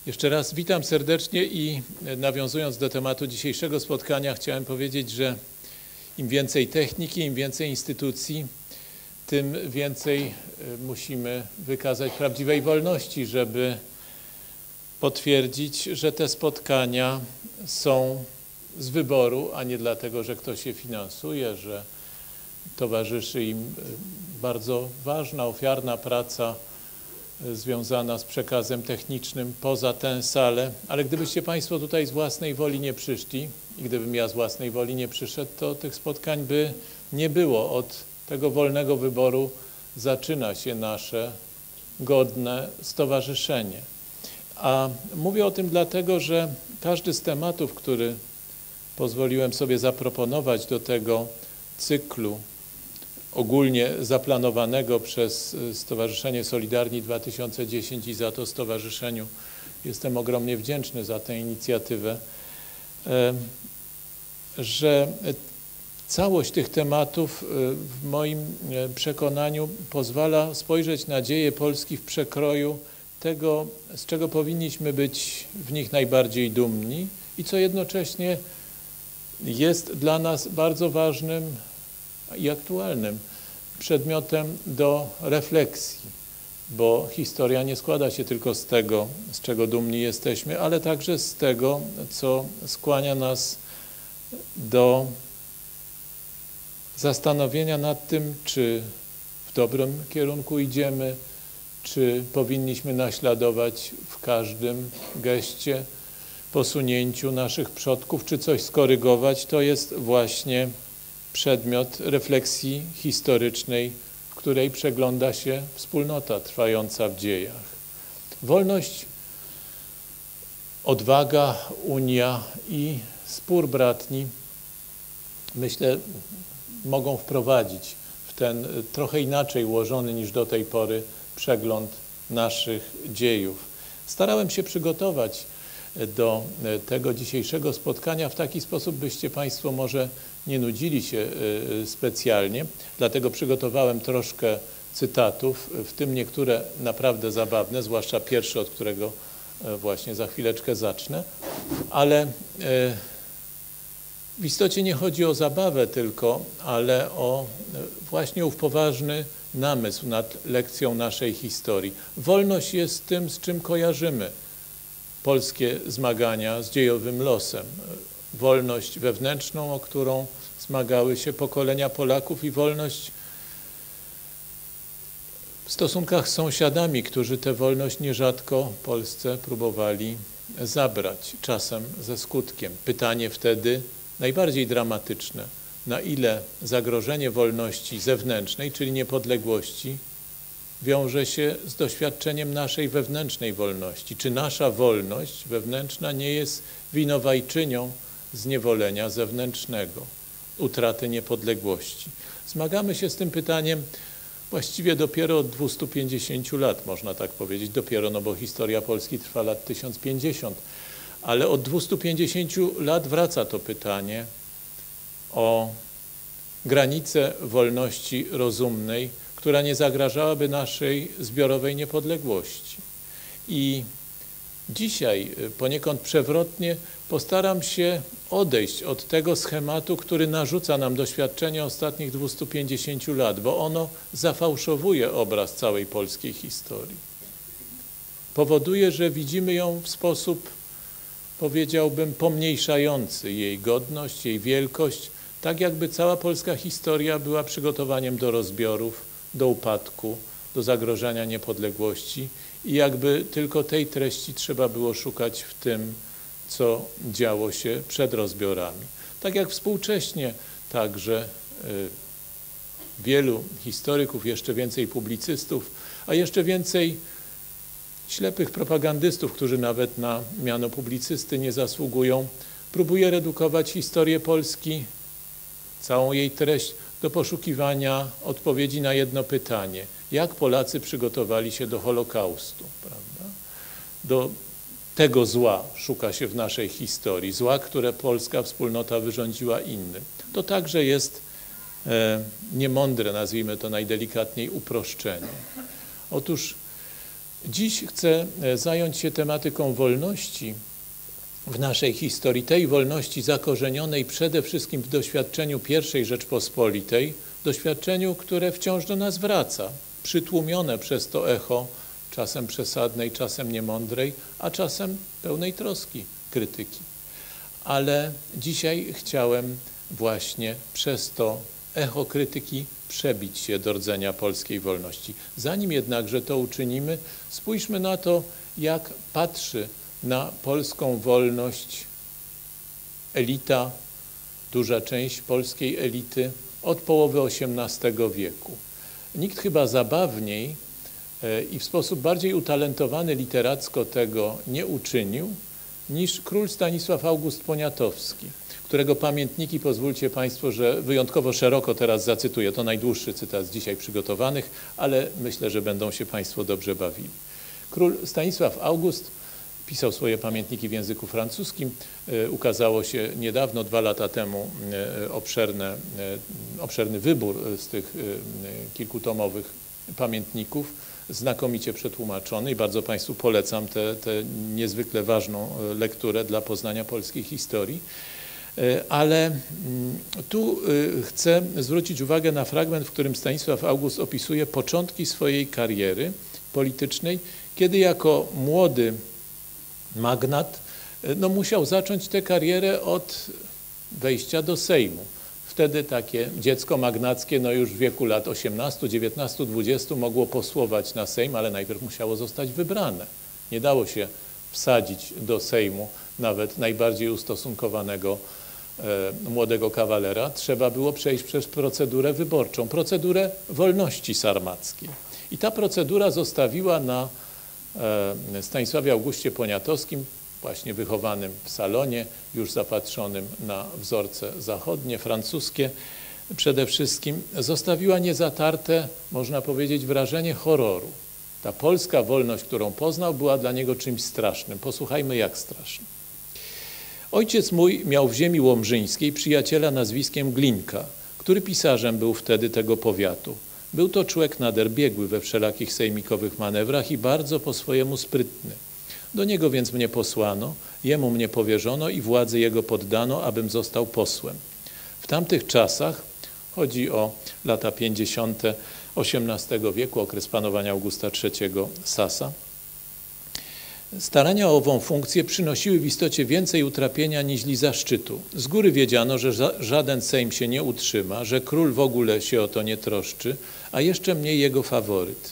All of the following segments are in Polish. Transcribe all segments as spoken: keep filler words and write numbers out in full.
Jeszcze raz witam serdecznie i nawiązując do tematu dzisiejszego spotkania, chciałem powiedzieć, że im więcej techniki, im więcej instytucji, tym więcej musimy wykazać prawdziwej wolności, żeby potwierdzić, że te spotkania są z wyboru, a nie dlatego, że ktoś je finansuje, że towarzyszy im bardzo ważna, ofiarna praca związana z przekazem technicznym poza tę salę, ale gdybyście Państwo tutaj z własnej woli nie przyszli i gdybym ja z własnej woli nie przyszedł, to tych spotkań by nie było. Od tego wolnego wyboru zaczyna się nasze godne stowarzyszenie. A mówię o tym dlatego, że każdy z tematów, który pozwoliłem sobie zaproponować do tego cyklu ogólnie zaplanowanego przez Stowarzyszenie Solidarni dwa tysiące dziesięć i za to stowarzyszeniu jestem ogromnie wdzięczny za tę inicjatywę, że całość tych tematów w moim przekonaniu pozwala spojrzeć na dzieje Polski w przekroju tego, z czego powinniśmy być w nich najbardziej dumni i co jednocześnie jest dla nas bardzo ważnym i aktualnym przedmiotem do refleksji, bo historia nie składa się tylko z tego, z czego dumni jesteśmy, ale także z tego, co skłania nas do zastanowienia nad tym, czy w dobrym kierunku idziemy, czy powinniśmy naśladować w każdym geście, posunięciu naszych przodków, czy coś skorygować. To jest właśnie przedmiot refleksji historycznej, w której przegląda się wspólnota trwająca w dziejach. Wolność, odwaga, unia i spór bratni, myślę, mogą wprowadzić w ten trochę inaczej ułożony niż do tej pory przegląd naszych dziejów. Starałem się przygotować do tego dzisiejszego spotkania w taki sposób, byście Państwo może nie nudzili się specjalnie, dlatego przygotowałem troszkę cytatów, w tym niektóre naprawdę zabawne, zwłaszcza pierwszy, od którego właśnie za chwileczkę zacznę, ale w istocie nie chodzi o zabawę tylko, ale o właśnie ów poważny namysł nad lekcją naszej historii. Wolność jest tym, z czym kojarzymy polskie zmagania z dziejowym losem. Wolność wewnętrzną, o którą zmagały się pokolenia Polaków i wolność w stosunkach z sąsiadami, którzy tę wolność nierzadko Polsce próbowali zabrać, czasem ze skutkiem. Pytanie wtedy najbardziej dramatyczne, na ile zagrożenie wolności zewnętrznej, czyli niepodległości, wiąże się z doświadczeniem naszej wewnętrznej wolności. Czy nasza wolność wewnętrzna nie jest winowajczynią zniewolenia zewnętrznego, utraty niepodległości? Zmagamy się z tym pytaniem właściwie dopiero od dwustu pięćdziesięciu lat, można tak powiedzieć. Dopiero, no bo historia Polski trwa lat tysiąc pięćdziesiąt. Ale od dwustu pięćdziesięciu lat wraca to pytanie o granicę wolności rozumnej, która nie zagrażałaby naszej zbiorowej niepodległości. I dzisiaj poniekąd przewrotnie postaram się odejść od tego schematu, który narzuca nam doświadczenie ostatnich dwustu pięćdziesięciu lat, bo ono zafałszowuje obraz całej polskiej historii. Powoduje, że widzimy ją w sposób, powiedziałbym, pomniejszający jej godność, jej wielkość, tak jakby cała polska historia była przygotowaniem do rozbiorów, do upadku, do zagrożenia niepodległości i jakby tylko tej treści trzeba było szukać w tym, co działo się przed rozbiorami. Tak jak współcześnie także y, wielu historyków, jeszcze więcej publicystów, a jeszcze więcej ślepych propagandystów, którzy nawet na miano publicysty nie zasługują, próbuje redukować historię Polski, całą jej treść, do poszukiwania odpowiedzi na jedno pytanie. Jak Polacy przygotowali się do Holokaustu, prawda? Do tego zła szuka się w naszej historii. Zła, które polska wspólnota wyrządziła innym. To także jest e, niemądre, nazwijmy to najdelikatniej, uproszczenie. Otóż Dziś chcę zająć się tematyką wolności w naszej historii, tej wolności zakorzenionej przede wszystkim w doświadczeniu pierwszej Rzeczpospolitej, doświadczeniu, które wciąż do nas wraca, przytłumione przez to echo, czasem przesadnej, czasem niemądrej, a czasem pełnej troski, krytyki. Ale dzisiaj chciałem właśnie przez to echo krytyki przebić się do rdzenia polskiej wolności. Zanim jednakże to uczynimy, spójrzmy na to, jak patrzy na polską wolność elita, duża część polskiej elity od połowy osiemnastego wieku. Nikt chyba zabawniej i w sposób bardziej utalentowany literacko tego nie uczynił niż król Stanisław August Poniatowski, którego pamiętniki, pozwólcie Państwo, że wyjątkowo szeroko teraz zacytuję. To najdłuższy cytat z dzisiaj przygotowanych, ale myślę, że będą się Państwo dobrze bawili. Król Stanisław August pisał swoje pamiętniki w języku francuskim. Ukazało się niedawno, dwa lata temu, obszerne, obszerny wybór z tych kilkutomowych pamiętników, znakomicie przetłumaczony i bardzo Państwu polecam tę niezwykle ważną lekturę dla poznania polskiej historii. Ale tu chcę zwrócić uwagę na fragment, w którym Stanisław August opisuje początki swojej kariery politycznej, kiedy jako młody magnat no, musiał zacząć tę karierę od wejścia do Sejmu. Wtedy takie dziecko magnackie no już w wieku lat osiemnastu, dziewiętnastu, dwudziestu mogło posłować na Sejm, ale najpierw musiało zostać wybrane. Nie dało się wsadzić do Sejmu nawet najbardziej ustosunkowanego e, młodego kawalera. Trzeba było przejść przez procedurę wyborczą, procedurę wolności sarmackiej. I ta procedura zostawiła na e, Stanisławie Augustie Poniatowskim, właśnie wychowanym w salonie, już zapatrzonym na wzorce zachodnie, francuskie, przede wszystkim zostawiła niezatarte, można powiedzieć, wrażenie horroru. Ta polska wolność, którą poznał, była dla niego czymś strasznym. Posłuchajmy, jak strasznym. Ojciec mój miał w ziemi łomżyńskiej przyjaciela nazwiskiem Glinka, który pisarzem był wtedy tego powiatu. Był to człowiek nader biegły we wszelakich sejmikowych manewrach i bardzo po swojemu sprytny. Do niego więc mnie posłano, jemu mnie powierzono i władzy jego poddano, abym został posłem. W tamtych czasach, chodzi o lata pięćdziesiąte osiemnastego wieku, okres panowania Augusta trzeciego Sasa, starania o ową funkcję przynosiły w istocie więcej utrapienia niźli zaszczytu. Z góry wiedziano, że ża żaden Sejm się nie utrzyma, że król w ogóle się o to nie troszczy, a jeszcze mniej jego faworyt.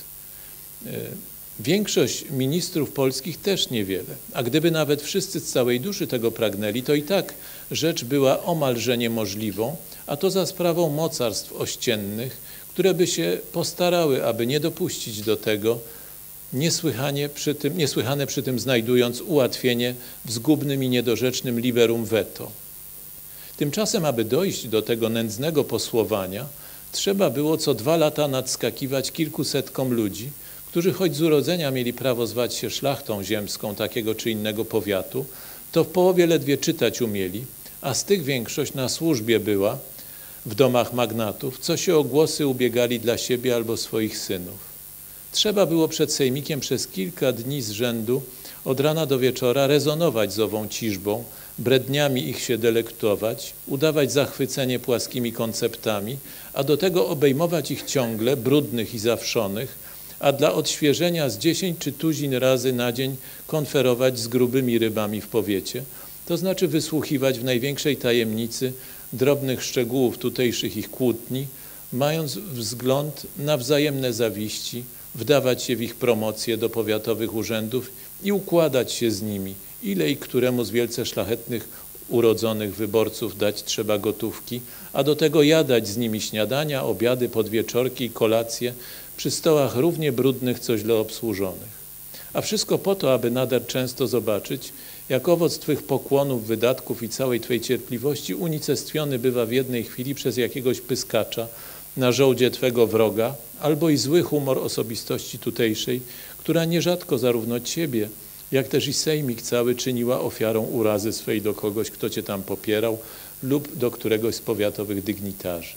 Większość ministrów polskich też niewiele, a gdyby nawet wszyscy z całej duszy tego pragnęli, to i tak rzecz była omalże niemożliwą, a to za sprawą mocarstw ościennych, które by się postarały, aby nie dopuścić do tego, niesłychanie przy tym, niesłychane przy tym znajdując ułatwienie w zgubnym i niedorzecznym liberum veto. Tymczasem, aby dojść do tego nędznego posłowania, trzeba było co dwa lata nadskakiwać kilkusetkom ludzi, którzy choć z urodzenia mieli prawo zwać się szlachtą ziemską takiego czy innego powiatu, to w połowie ledwie czytać umieli, a z tych większość na służbie była w domach magnatów, co się o głosy ubiegali dla siebie albo swoich synów. Trzeba było przed sejmikiem przez kilka dni z rzędu od rana do wieczora rezonować z ową ciżbą, bredniami ich się delektować, udawać zachwycenie płaskimi konceptami, a do tego obejmować ich ciągle, brudnych i zawszonych, a dla odświeżenia z dziesięć czy tuzin razy na dzień konferować z grubymi rybami w powiecie, to znaczy wysłuchiwać w największej tajemnicy drobnych szczegółów tutejszych ich kłótni, mając wzgląd na wzajemne zawiści, wdawać się w ich promocje do powiatowych urzędów i układać się z nimi, ile i któremu z wielce szlachetnych urodzonych wyborców dać trzeba gotówki, a do tego jadać z nimi śniadania, obiady, podwieczorki i kolacje przy stołach równie brudnych, co źle obsłużonych. A wszystko po to, aby nader często zobaczyć, jak owoc Twych pokłonów, wydatków i całej Twej cierpliwości unicestwiony bywa w jednej chwili przez jakiegoś pyskacza na żołdzie Twego wroga, albo i zły humor osobistości tutejszej, która nierzadko zarówno Ciebie, jak też i sejmik cały czyniła ofiarą urazy swej do kogoś, kto Cię tam popierał lub do któregoś z powiatowych dygnitarzy.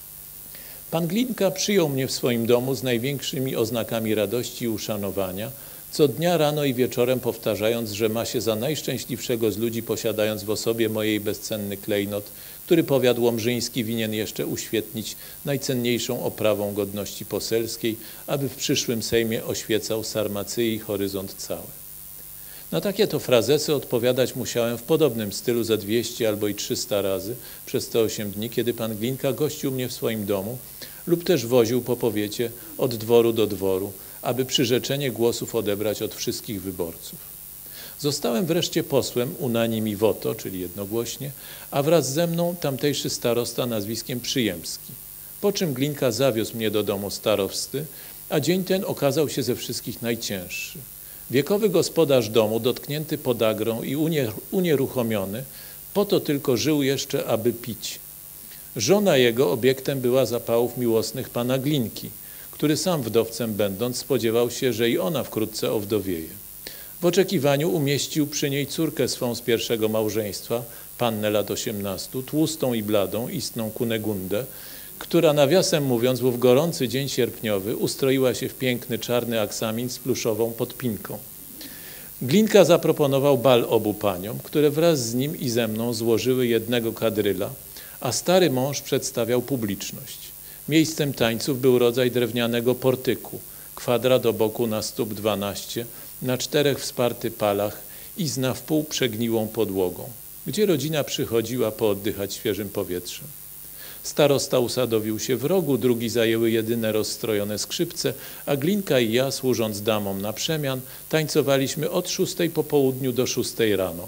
Pan Glinka przyjął mnie w swoim domu z największymi oznakami radości i uszanowania, co dnia rano i wieczorem powtarzając, że ma się za najszczęśliwszego z ludzi, posiadając w osobie mojej bezcenny klejnot, który powiat łomżyński winien jeszcze uświetnić najcenniejszą oprawą godności poselskiej, aby w przyszłym Sejmie oświecał Sarmacyi horyzont cały. Na takie to frazesy odpowiadać musiałem w podobnym stylu za dwieście albo i trzysta razy przez te osiem dni, kiedy pan Glinka gościł mnie w swoim domu lub też woził po powiecie od dworu do dworu, aby przyrzeczenie głosów odebrać od wszystkich wyborców. Zostałem wreszcie posłem unanimi voto, czyli jednogłośnie, a wraz ze mną tamtejszy starosta nazwiskiem Przyjemski. Po czym Glinka zawiózł mnie do domu starosty, a dzień ten okazał się ze wszystkich najcięższy. Wiekowy gospodarz domu, dotknięty podagrą i unieruchomiony, po to tylko żył jeszcze, aby pić. Żona jego obiektem była zapałów miłosnych pana Glinki, który sam wdowcem będąc spodziewał się, że i ona wkrótce owdowieje. W oczekiwaniu umieścił przy niej córkę swą z pierwszego małżeństwa, pannę lat osiemnastu, tłustą i bladą, istną Kunegundę, która nawiasem mówiąc w ów gorący dzień sierpniowy ustroiła się w piękny czarny aksamin z pluszową podpinką. Glinka zaproponował bal obu paniom, które wraz z nim i ze mną złożyły jednego kadryla, a stary mąż przedstawiał publiczność. Miejscem tańców był rodzaj drewnianego portyku, kwadrat o boku na stóp dwanaście, na czterech wsparty palach i z na wpół przegniłą podłogą, gdzie rodzina przychodziła pooddychać świeżym powietrzem. Starosta usadowił się w rogu, drugi zajęły jedyne rozstrojone skrzypce, a Glinka i ja, służąc damom na przemian, tańcowaliśmy od szóstej po południu do szóstej rano.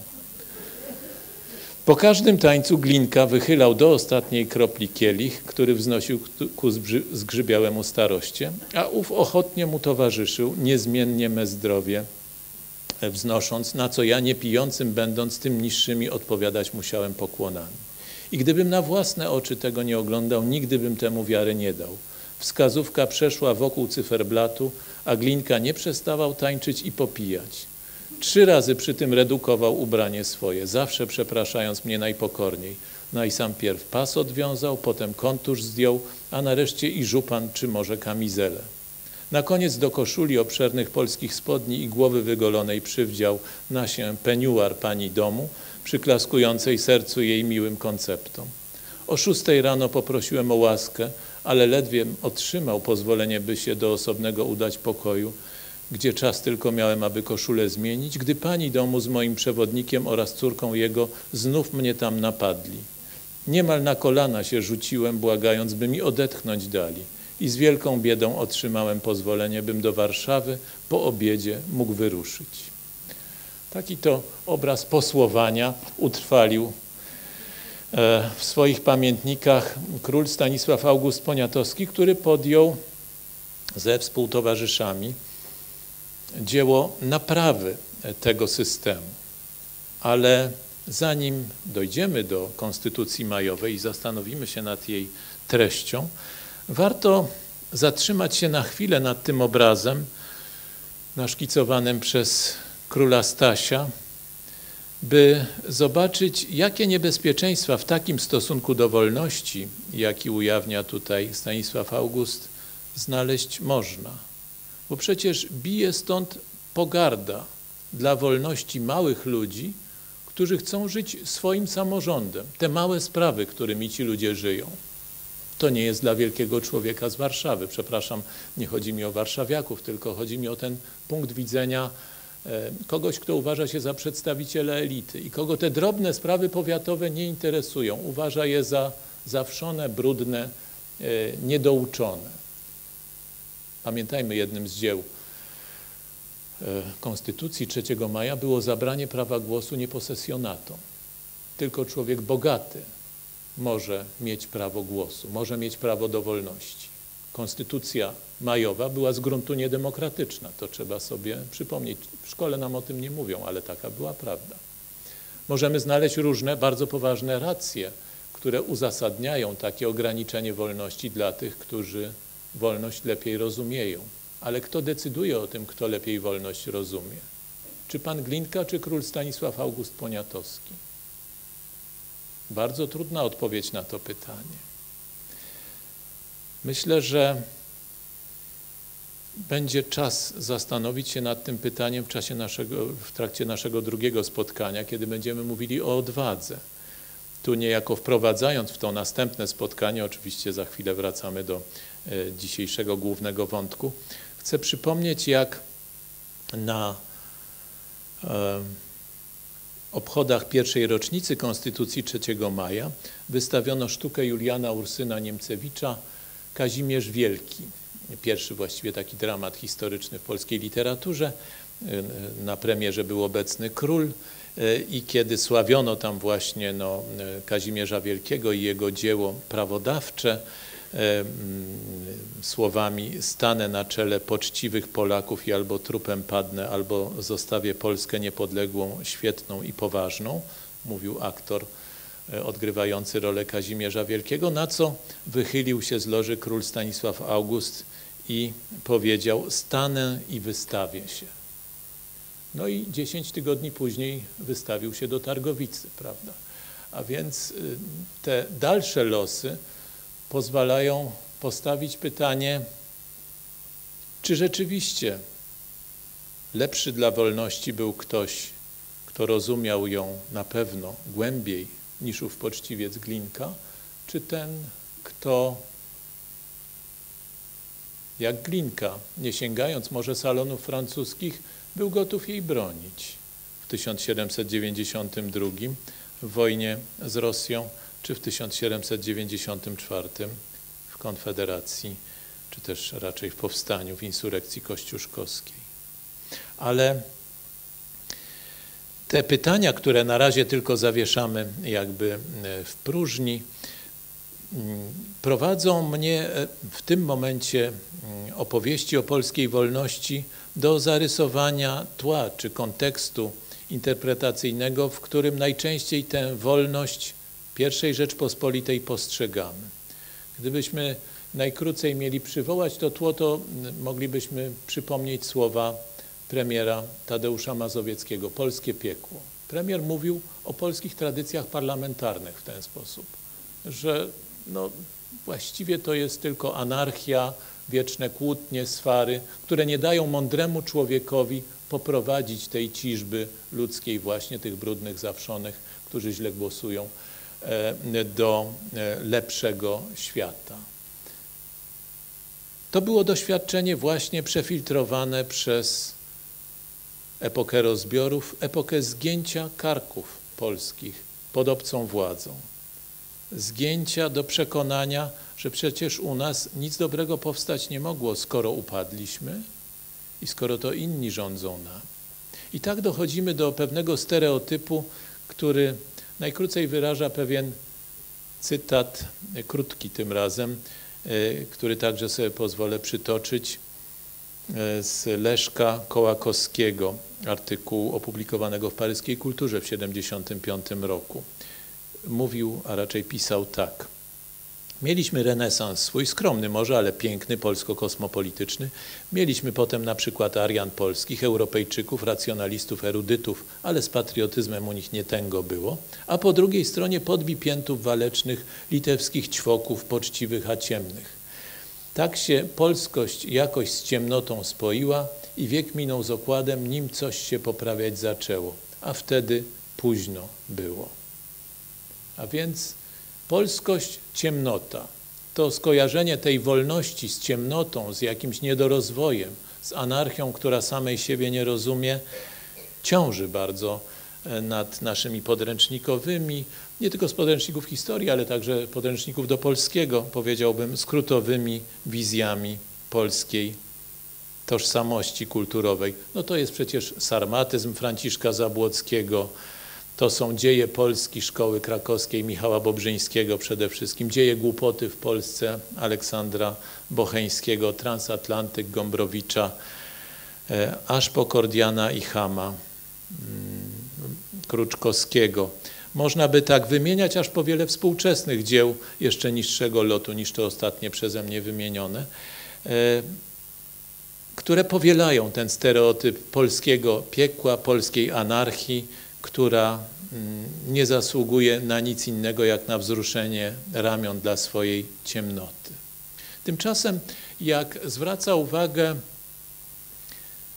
Po każdym tańcu Glinka wychylał do ostatniej kropli kielich, który wznosił ku zgrzybiałemu staroście, a ów ochotnie mu towarzyszył, niezmiennie me zdrowie wznosząc, na co ja niepijącym będąc tym niższymi odpowiadać musiałem pokłonami. I gdybym na własne oczy tego nie oglądał, nigdy bym temu wiary nie dał. Wskazówka przeszła wokół cyferblatu, a Glinka nie przestawał tańczyć i popijać. Trzy razy przy tym redukował ubranie swoje, zawsze przepraszając mnie najpokorniej. Najsam pierw pas odwiązał, potem kontusz zdjął, a nareszcie i żupan czy może kamizelę. Na koniec do koszuli obszernych polskich spodni i głowy wygolonej przywdział na się peniuar pani domu, przyklaskującej sercu jej miłym konceptom. O szóstej rano poprosiłem o łaskę, ale ledwie otrzymał pozwolenie, by się do osobnego udać pokoju, gdzie czas tylko miałem, aby koszulę zmienić, gdy pani domu z moim przewodnikiem oraz córką jego znów mnie tam napadli. Niemal na kolana się rzuciłem, błagając, by mi odetchnąć dali i z wielką biedą otrzymałem pozwolenie, bym do Warszawy po obiedzie mógł wyruszyć. Taki to obraz posłowania utrwalił w swoich pamiętnikach król Stanisław August Poniatowski, który podjął ze współtowarzyszami dzieło naprawy tego systemu. Ale zanim dojdziemy do Konstytucji Majowej i zastanowimy się nad jej treścią, warto zatrzymać się na chwilę nad tym obrazem naszkicowanym przez króla Stasia, by zobaczyć, jakie niebezpieczeństwa w takim stosunku do wolności, jaki ujawnia tutaj Stanisław August, znaleźć można. Bo przecież bije stąd pogarda dla wolności małych ludzi, którzy chcą żyć swoim samorządem. Te małe sprawy, którymi ci ludzie żyją. To nie jest dla wielkiego człowieka z Warszawy. Przepraszam, nie chodzi mi o warszawiaków, tylko chodzi mi o ten punkt widzenia kogoś, kto uważa się za przedstawiciela elity i kogo te drobne sprawy powiatowe nie interesują. Uważa je za zawszone, brudne, niedouczone. Pamiętajmy, jednym z dzieł Konstytucji trzeciego maja było zabranie prawa głosu nieposesjonatom. Tylko człowiek bogaty może mieć prawo głosu, może mieć prawo do wolności. Konstytucja majowa była z gruntu niedemokratyczna, to trzeba sobie przypomnieć. W szkole nam o tym nie mówią, ale taka była prawda. Możemy znaleźć różne bardzo poważne racje, które uzasadniają takie ograniczenie wolności dla tych, którzy wolność lepiej rozumieją. Ale kto decyduje o tym, kto lepiej wolność rozumie? Czy pan Glinka, czy król Stanisław August Poniatowski? Bardzo trudna odpowiedź na to pytanie. Myślę, że będzie czas zastanowić się nad tym pytaniem w czasie naszego, w trakcie naszego drugiego spotkania, kiedy będziemy mówili o odwadze. Tu niejako wprowadzając w to następne spotkanie, oczywiście za chwilę wracamy do e, dzisiejszego głównego wątku, chcę przypomnieć, jak na e, obchodach pierwszej rocznicy Konstytucji trzeciego maja wystawiono sztukę Juliana Ursyna Niemcewicza Kazimierz Wielki. Pierwszy właściwie taki dramat historyczny w polskiej literaturze. Na premierze był obecny król i kiedy sławiono tam właśnie no, Kazimierza Wielkiego i jego dzieło prawodawcze słowami stanę na czele poczciwych Polaków i albo trupem padnę, albo zostawię Polskę niepodległą, świetną i poważną, mówił aktor odgrywający rolę Kazimierza Wielkiego, na co wychylił się z loży król Stanisław August i powiedział: stanę i wystawię się. No i dziesięć tygodni później wystawił się do Targowicy, prawda? A więc te dalsze losy pozwalają postawić pytanie, czy rzeczywiście lepszy dla wolności był ktoś, kto rozumiał ją na pewno głębiej niż ów poczciwiec Glinka, czy ten, kto jak Glinka, nie sięgając może salonów francuskich, był gotów jej bronić w tysiąc siedemset dziewięćdziesiątym drugim w wojnie z Rosją, czy w tysiąc siedemset dziewięćdziesiątym czwartym w Konfederacji, czy też raczej w powstaniu, w insurekcji kościuszkowskiej. Ale te pytania, które na razie tylko zawieszamy jakby w próżni, prowadzą mnie w tym momencie opowieści o polskiej wolności do zarysowania tła czy kontekstu interpretacyjnego, w którym najczęściej tę wolność pierwszej Rzeczpospolitej postrzegamy. Gdybyśmy najkrócej mieli przywołać to tło, to moglibyśmy przypomnieć słowa premiera Tadeusza Mazowieckiego, polskie piekło. Premier mówił o polskich tradycjach parlamentarnych w ten sposób, że no, właściwie to jest tylko anarchia, wieczne kłótnie, swary, które nie dają mądremu człowiekowi poprowadzić tej ciżby ludzkiej, właśnie tych brudnych zawszonych, którzy źle głosują, do lepszego świata. To było doświadczenie właśnie przefiltrowane przez epokę rozbiorów, epokę zgięcia karków polskich pod obcą władzą. Zgięcia do przekonania, że przecież u nas nic dobrego powstać nie mogło, skoro upadliśmy i skoro to inni rządzą nami. I tak dochodzimy do pewnego stereotypu, który najkrócej wyraża pewien cytat, krótki tym razem, który także sobie pozwolę przytoczyć, z Leszka Kołakowskiego, artykułu opublikowanego w Paryskiej Kulturze w siedemdziesiątym piątym roku. Mówił, a raczej pisał tak. Mieliśmy renesans swój, skromny może, ale piękny, polsko-kosmopolityczny. Mieliśmy potem na przykład Arian polskich, Europejczyków, racjonalistów, erudytów, ale z patriotyzmem u nich nie tęgo było. A po drugiej stronie podbipiętów walecznych, litewskich ćwoków, poczciwych a ciemnych. Tak się polskość jakoś z ciemnotą spoiła i wiek minął z okładem, nim coś się poprawiać zaczęło, a wtedy późno było. A więc polskość, ciemnota, to skojarzenie tej wolności z ciemnotą, z jakimś niedorozwojem, z anarchią, która samej siebie nie rozumie, ciąży bardzo nad naszymi podręcznikowymi, nie tylko z podręczników historii, ale także podręczników do polskiego, powiedziałbym, skrótowymi wizjami polskiej tożsamości kulturowej. No to jest przecież sarmatyzm Franciszka Zabłockiego, to są dzieje Polski Szkoły Krakowskiej Michała Bobrzyńskiego przede wszystkim, dzieje głupoty w Polsce Aleksandra Bocheńskiego, Transatlantyk Gombrowicza, aż po Kordiana i Chama, Kruczkowskiego. Można by tak wymieniać aż po wiele współczesnych dzieł jeszcze niższego lotu niż to ostatnie przeze mnie wymienione, które powielają ten stereotyp polskiego piekła, polskiej anarchii, która nie zasługuje na nic innego jak na wzruszenie ramion dla swojej ciemnoty. Tymczasem, jak zwraca uwagę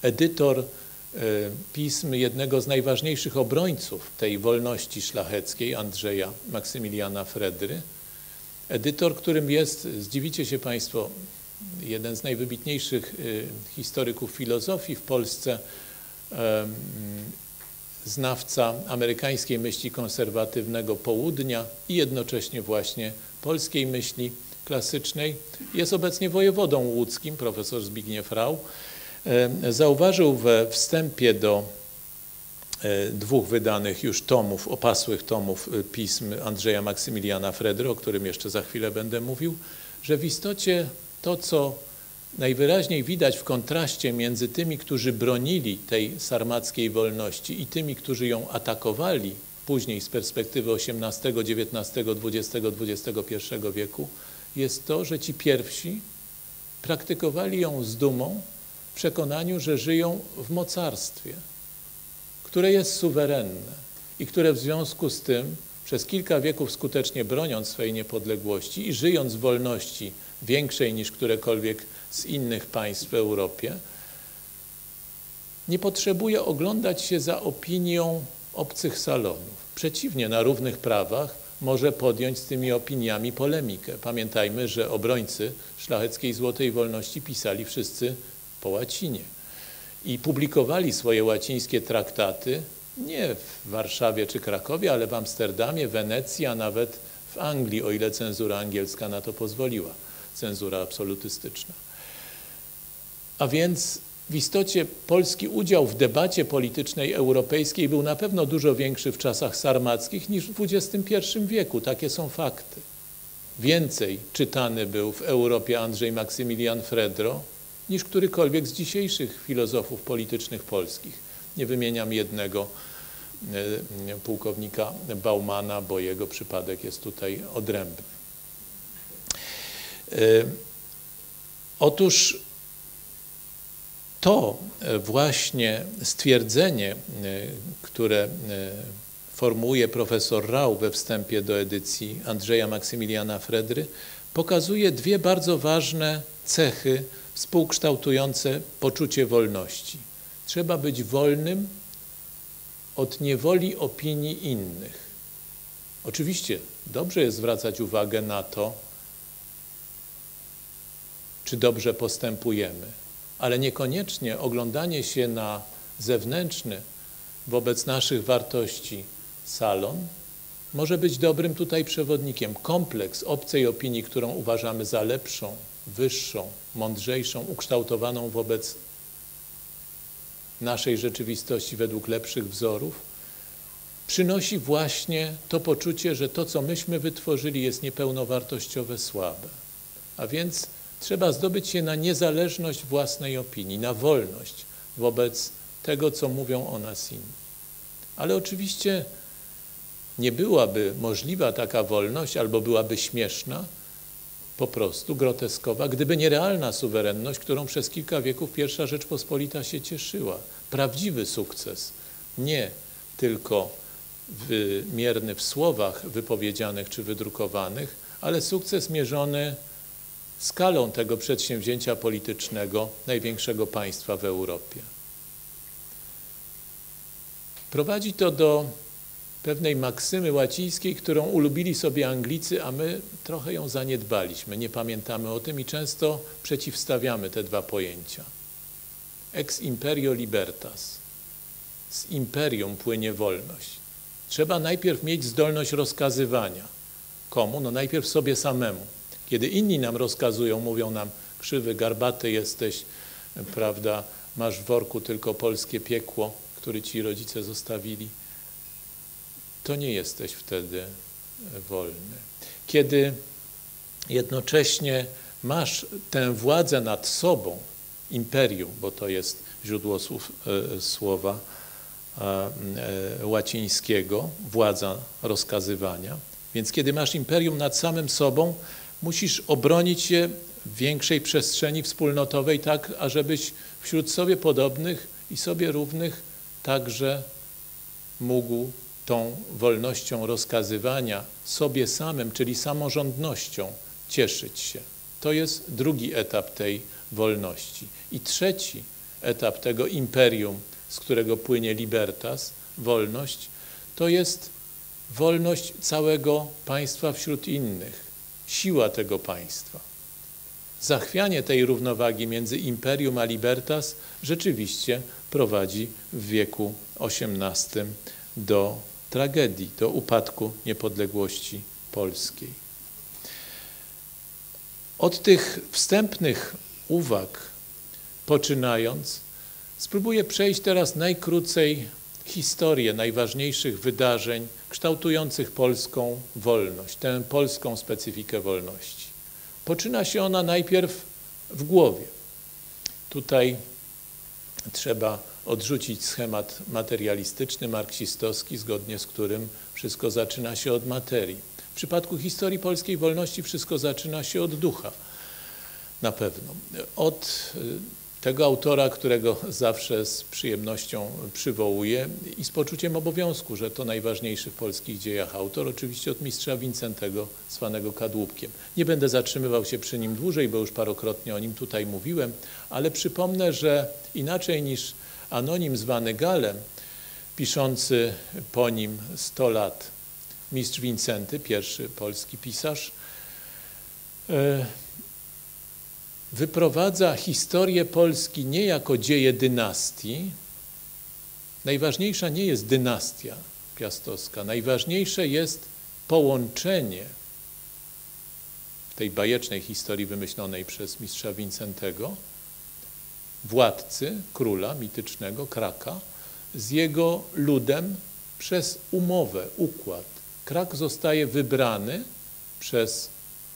edytor pism jednego z najważniejszych obrońców tej wolności szlacheckiej, Andrzeja Maksymiliana Fredry. Edytor, którym jest, zdziwicie się Państwo, jeden z najwybitniejszych historyków filozofii w Polsce, znawca amerykańskiej myśli konserwatywnego południa i jednocześnie właśnie polskiej myśli klasycznej. Jest obecnie wojewodą łódzkim, profesor Zbigniew Rau. Zauważył we wstępie do dwóch wydanych już tomów, opasłych tomów pism Andrzeja Maksymiliana Fredry, o którym jeszcze za chwilę będę mówił, że w istocie to, co najwyraźniej widać w kontraście między tymi, którzy bronili tej sarmackiej wolności i tymi, którzy ją atakowali później z perspektywy osiemnastego, dziewiętnastego, dwudziestego, dwudziestego pierwszego wieku, jest to, że ci pierwsi praktykowali ją z dumą, w przekonaniu, że żyją w mocarstwie, które jest suwerenne i które w związku z tym przez kilka wieków skutecznie broniąc swojej niepodległości i żyjąc w wolności większej niż którekolwiek z innych państw w Europie, nie potrzebuje oglądać się za opinią obcych salonów. Przeciwnie, na równych prawach może podjąć z tymi opiniami polemikę. Pamiętajmy, że obrońcy szlacheckiej złotej wolności pisali wszyscy po łacinie i publikowali swoje łacińskie traktaty nie w Warszawie czy Krakowie, ale w Amsterdamie, Wenecji, a nawet w Anglii, o ile cenzura angielska na to pozwoliła, cenzura absolutystyczna. A więc w istocie polski udział w debacie politycznej europejskiej był na pewno dużo większy w czasach sarmackich niż w dwudziestym pierwszym wieku. Takie są fakty. Więcej czytany był w Europie Andrzej Maksymilian Fredro niż którykolwiek z dzisiejszych filozofów politycznych polskich. Nie wymieniam jednego pułkownika Baumana, bo jego przypadek jest tutaj odrębny. Otóż to właśnie stwierdzenie, które formułuje profesor Rau we wstępie do edycji Andrzeja Maksymiliana Fredry, pokazuje dwie bardzo ważne cechy współkształtujące poczucie wolności. Trzeba być wolnym od niewoli opinii innych. Oczywiście dobrze jest zwracać uwagę na to, czy dobrze postępujemy, ale niekoniecznie oglądanie się na zewnętrzny wobec naszych wartości salon może być dobrym tutaj przewodnikiem. Kompleks obcej opinii, którą uważamy za lepszą, wyższą, mądrzejszą, ukształtowaną wobec naszej rzeczywistości według lepszych wzorów, przynosi właśnie to poczucie, że to, co myśmy wytworzyli, jest niepełnowartościowe, słabe. A więc trzeba zdobyć się na niezależność własnej opinii, na wolność wobec tego, co mówią o nas inni. Ale oczywiście nie byłaby możliwa taka wolność, albo byłaby śmieszna, po prostu groteskowa, gdyby nie realna suwerenność, którą przez kilka wieków Pierwsza Rzeczpospolita się cieszyła. Prawdziwy sukces, nie tylko wymierny w słowach wypowiedzianych czy wydrukowanych, ale sukces mierzony skalą tego przedsięwzięcia politycznego największego państwa w Europie. Prowadzi to do pewnej maksymy łacińskiej, którą ulubili sobie Anglicy, a my trochę ją zaniedbaliśmy, nie pamiętamy o tym i często przeciwstawiamy te dwa pojęcia. Ex imperio libertas. Z imperium płynie wolność. Trzeba najpierw mieć zdolność rozkazywania. Komu? No najpierw sobie samemu. Kiedy inni nam rozkazują, mówią nam, krzywy, garbaty jesteś, prawda, masz w worku tylko polskie piekło, które ci rodzice zostawili, to nie jesteś wtedy wolny. Kiedy jednocześnie masz tę władzę nad sobą, imperium, bo to jest źródło słów, e, słowa e, e, łacińskiego, władza rozkazywania, więc kiedy masz imperium nad samym sobą, musisz obronić się w większej przestrzeni wspólnotowej tak, ażebyś wśród sobie podobnych i sobie równych także mógł tą wolnością rozkazywania sobie samym, czyli samorządnością, cieszyć się. To jest drugi etap tej wolności. I trzeci etap tego imperium, z którego płynie libertas, wolność, to jest wolność całego państwa wśród innych, siła tego państwa. Zachwianie tej równowagi między imperium a libertas rzeczywiście prowadzi w wieku osiemnastym do tragedii, do upadku niepodległości polskiej. Od tych wstępnych uwag poczynając, spróbuję przejść teraz najkrócej historię najważniejszych wydarzeń kształtujących polską wolność, tę polską specyfikę wolności. Poczyna się ona najpierw w głowie. Tutaj trzeba odrzucić schemat materialistyczny, marksistowski, zgodnie z którym wszystko zaczyna się od materii. W przypadku historii polskiej wolności wszystko zaczyna się od ducha, na pewno. Od tego autora, którego zawsze z przyjemnością przywołuję i z poczuciem obowiązku, że to najważniejszy w polskich dziejach autor, oczywiście od mistrza Wincentego, zwanego Kadłubkiem. Nie będę zatrzymywał się przy nim dłużej, bo już parokrotnie o nim tutaj mówiłem, ale przypomnę, że inaczej niż anonim zwany Galem, piszący po nim sto lat mistrz Wincenty, pierwszy polski pisarz, wyprowadza historię Polski nie jako dzieje dynastii. Najważniejsza nie jest dynastia piastowska, najważniejsze jest połączenie tej bajecznej historii wymyślonej przez mistrza Wincentego, władcy, króla mitycznego, Kraka, z jego ludem przez umowę, układ. Krak zostaje wybrany przez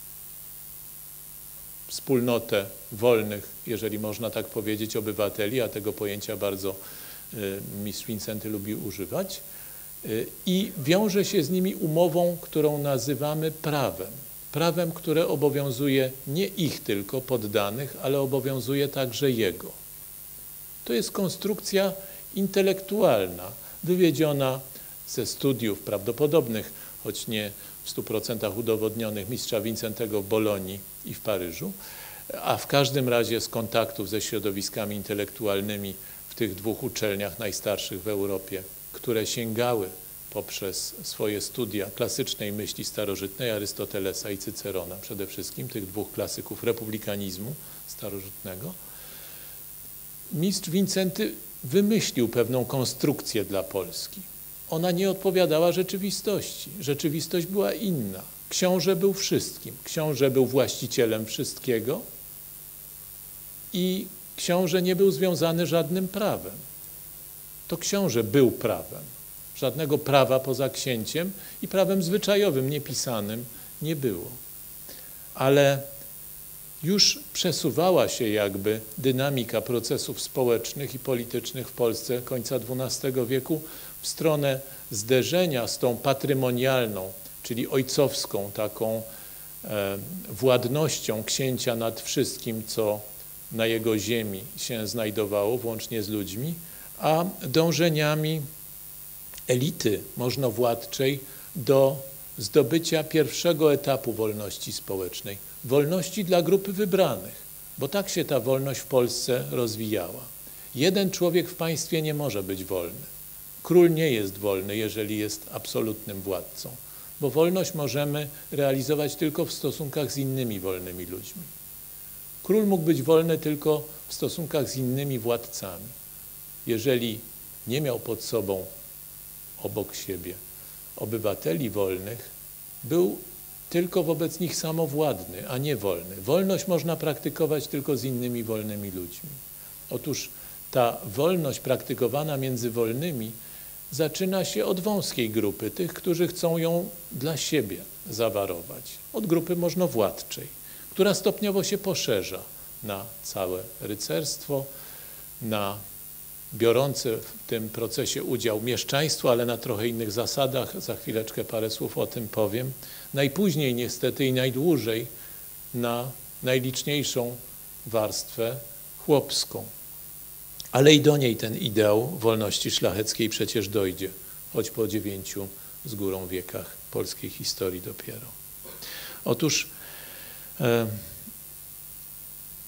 wspólnotę wolnych, jeżeli można tak powiedzieć, obywateli, a tego pojęcia bardzo mistrz Wincenty lubi używać, i wiąże się z nimi umową, którą nazywamy prawem. Prawem, które obowiązuje nie ich tylko poddanych, ale obowiązuje także jego. To jest konstrukcja intelektualna, wywiedziona ze studiów prawdopodobnych, choć nie w stu procentach udowodnionych, mistrza Wincentego w Bolonii i w Paryżu, a w każdym razie z kontaktów ze środowiskami intelektualnymi w tych dwóch uczelniach najstarszych w Europie, które sięgały poprzez swoje studia klasycznej myśli starożytnej, Arystotelesa i Cycerona, przede wszystkim tych dwóch klasyków republikanizmu starożytnego. Mistrz Wincenty wymyślił pewną konstrukcję dla Polski. Ona nie odpowiadała rzeczywistości. Rzeczywistość była inna. Książę był wszystkim. Książę był właścicielem wszystkiego i książę nie był związany żadnym prawem. To książę był prawem. Żadnego prawa poza księciem i prawem zwyczajowym, niepisanym nie było. Ale już przesuwała się jakby dynamika procesów społecznych i politycznych w Polsce końca dwunastego wieku w stronę zderzenia z tą patrymonialną, czyli ojcowską taką e, władnością księcia nad wszystkim, co na jego ziemi się znajdowało, włącznie z ludźmi, a dążeniami elity możnowładczej do zdobycia pierwszego etapu wolności społecznej. Wolności dla grupy wybranych, bo tak się ta wolność w Polsce rozwijała. Jeden człowiek w państwie nie może być wolny. Król nie jest wolny, jeżeli jest absolutnym władcą, bo wolność możemy realizować tylko w stosunkach z innymi wolnymi ludźmi. Król mógł być wolny tylko w stosunkach z innymi władcami. Jeżeli nie miał pod sobą, obok siebie, obywateli wolnych, był tylko wobec nich samowładny, a nie wolny. Wolność można praktykować tylko z innymi wolnymi ludźmi. Otóż ta wolność praktykowana między wolnymi zaczyna się od wąskiej grupy, tych, którzy chcą ją dla siebie zawarować. Od grupy możnowładczej, która stopniowo się poszerza na całe rycerstwo, na biorące w tym procesie udział mieszczaństwo, ale na trochę innych zasadach. Za chwileczkę parę słów o tym powiem. Najpóźniej niestety i najdłużej na najliczniejszą warstwę chłopską. Ale i do niej ten ideał wolności szlacheckiej przecież dojdzie, choć po dziewięciu z górą wiekach polskiej historii dopiero. Otóż e,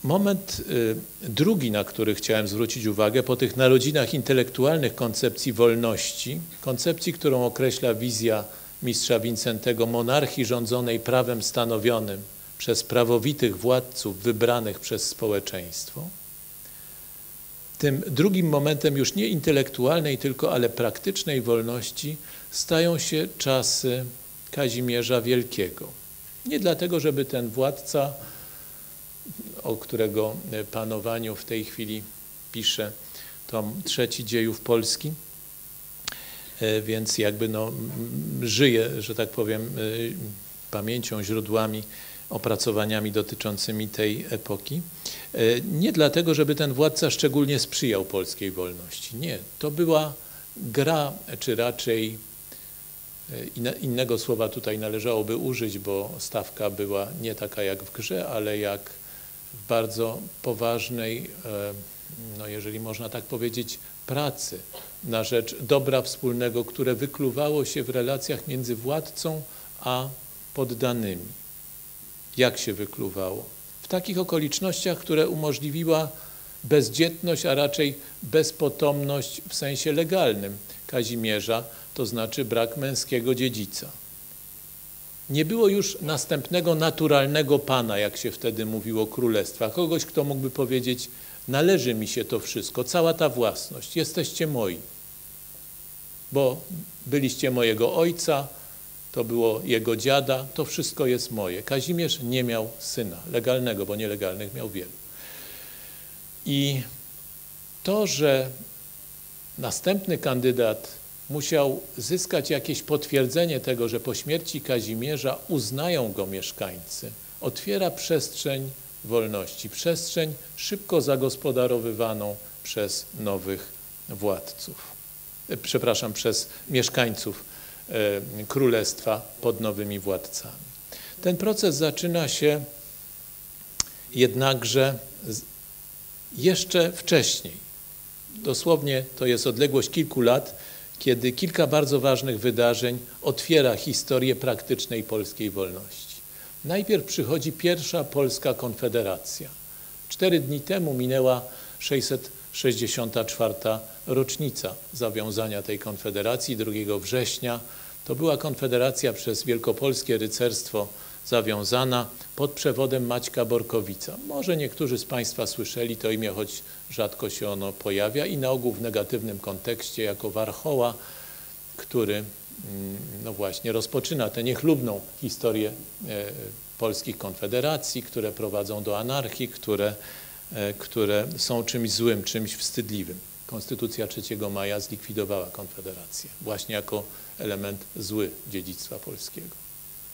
Moment drugi, na który chciałem zwrócić uwagę, po tych narodzinach intelektualnych koncepcji wolności, koncepcji, którą określa wizja mistrza Wincentego monarchii rządzonej prawem stanowionym przez prawowitych władców wybranych przez społeczeństwo. Tym drugim momentem już nie intelektualnej tylko, ale praktycznej wolności stają się czasy Kazimierza Wielkiego. Nie dlatego, żeby ten władca, o którego panowaniu w tej chwili pisze tom trzeci dziejów Polski, więc jakby no, żyje, że tak powiem, pamięcią, źródłami, opracowaniami dotyczącymi tej epoki. Nie dlatego, żeby ten władca szczególnie sprzyjał polskiej wolności. Nie, to była gra, czy raczej innego słowa tutaj należałoby użyć, bo stawka była nie taka jak w grze, ale jak w bardzo poważnej, no jeżeli można tak powiedzieć, pracy na rzecz dobra wspólnego, które wykluwało się w relacjach między władcą a poddanymi. Jak się wykluwało? W takich okolicznościach, które umożliwiła bezdzietność, a raczej bezpotomność w sensie legalnym Kazimierza, to znaczy brak męskiego dziedzica. Nie było już następnego naturalnego pana, jak się wtedy mówiło, królestwa. Kogoś, kto mógłby powiedzieć, należy mi się to wszystko, cała ta własność, jesteście moi, bo byliście mojego ojca, to było jego dziada, to wszystko jest moje. Kazimierz nie miał syna legalnego, bo nielegalnych miał wielu. I to, że następny kandydat musiał zyskać jakieś potwierdzenie tego, że po śmierci Kazimierza uznają go mieszkańcy, otwiera przestrzeń wolności, przestrzeń szybko zagospodarowywaną przez nowych władców, przepraszam, przez mieszkańców królestwa pod nowymi władcami. Ten proces zaczyna się jednakże jeszcze wcześniej. Dosłownie to jest odległość kilku lat, kiedy kilka bardzo ważnych wydarzeń otwiera historię praktycznej polskiej wolności. Najpierw przychodzi pierwsza Polska Konfederacja. Cztery dni temu minęła sześćset sześćdziesiąta czwarta rocznica zawiązania tej konfederacji, drugiego września. To była konfederacja przez Wielkopolskie Rycerstwo zawiązana pod przewodem Maćka Borkowica. Może niektórzy z Państwa słyszeli to imię, choć rzadko się ono pojawia i na ogół w negatywnym kontekście jako warchoła, który no właśnie rozpoczyna tę niechlubną historię polskich konfederacji, które prowadzą do anarchii, które, które są czymś złym, czymś wstydliwym. Konstytucja trzeciego maja zlikwidowała konfederację właśnie jako element zły dziedzictwa polskiego.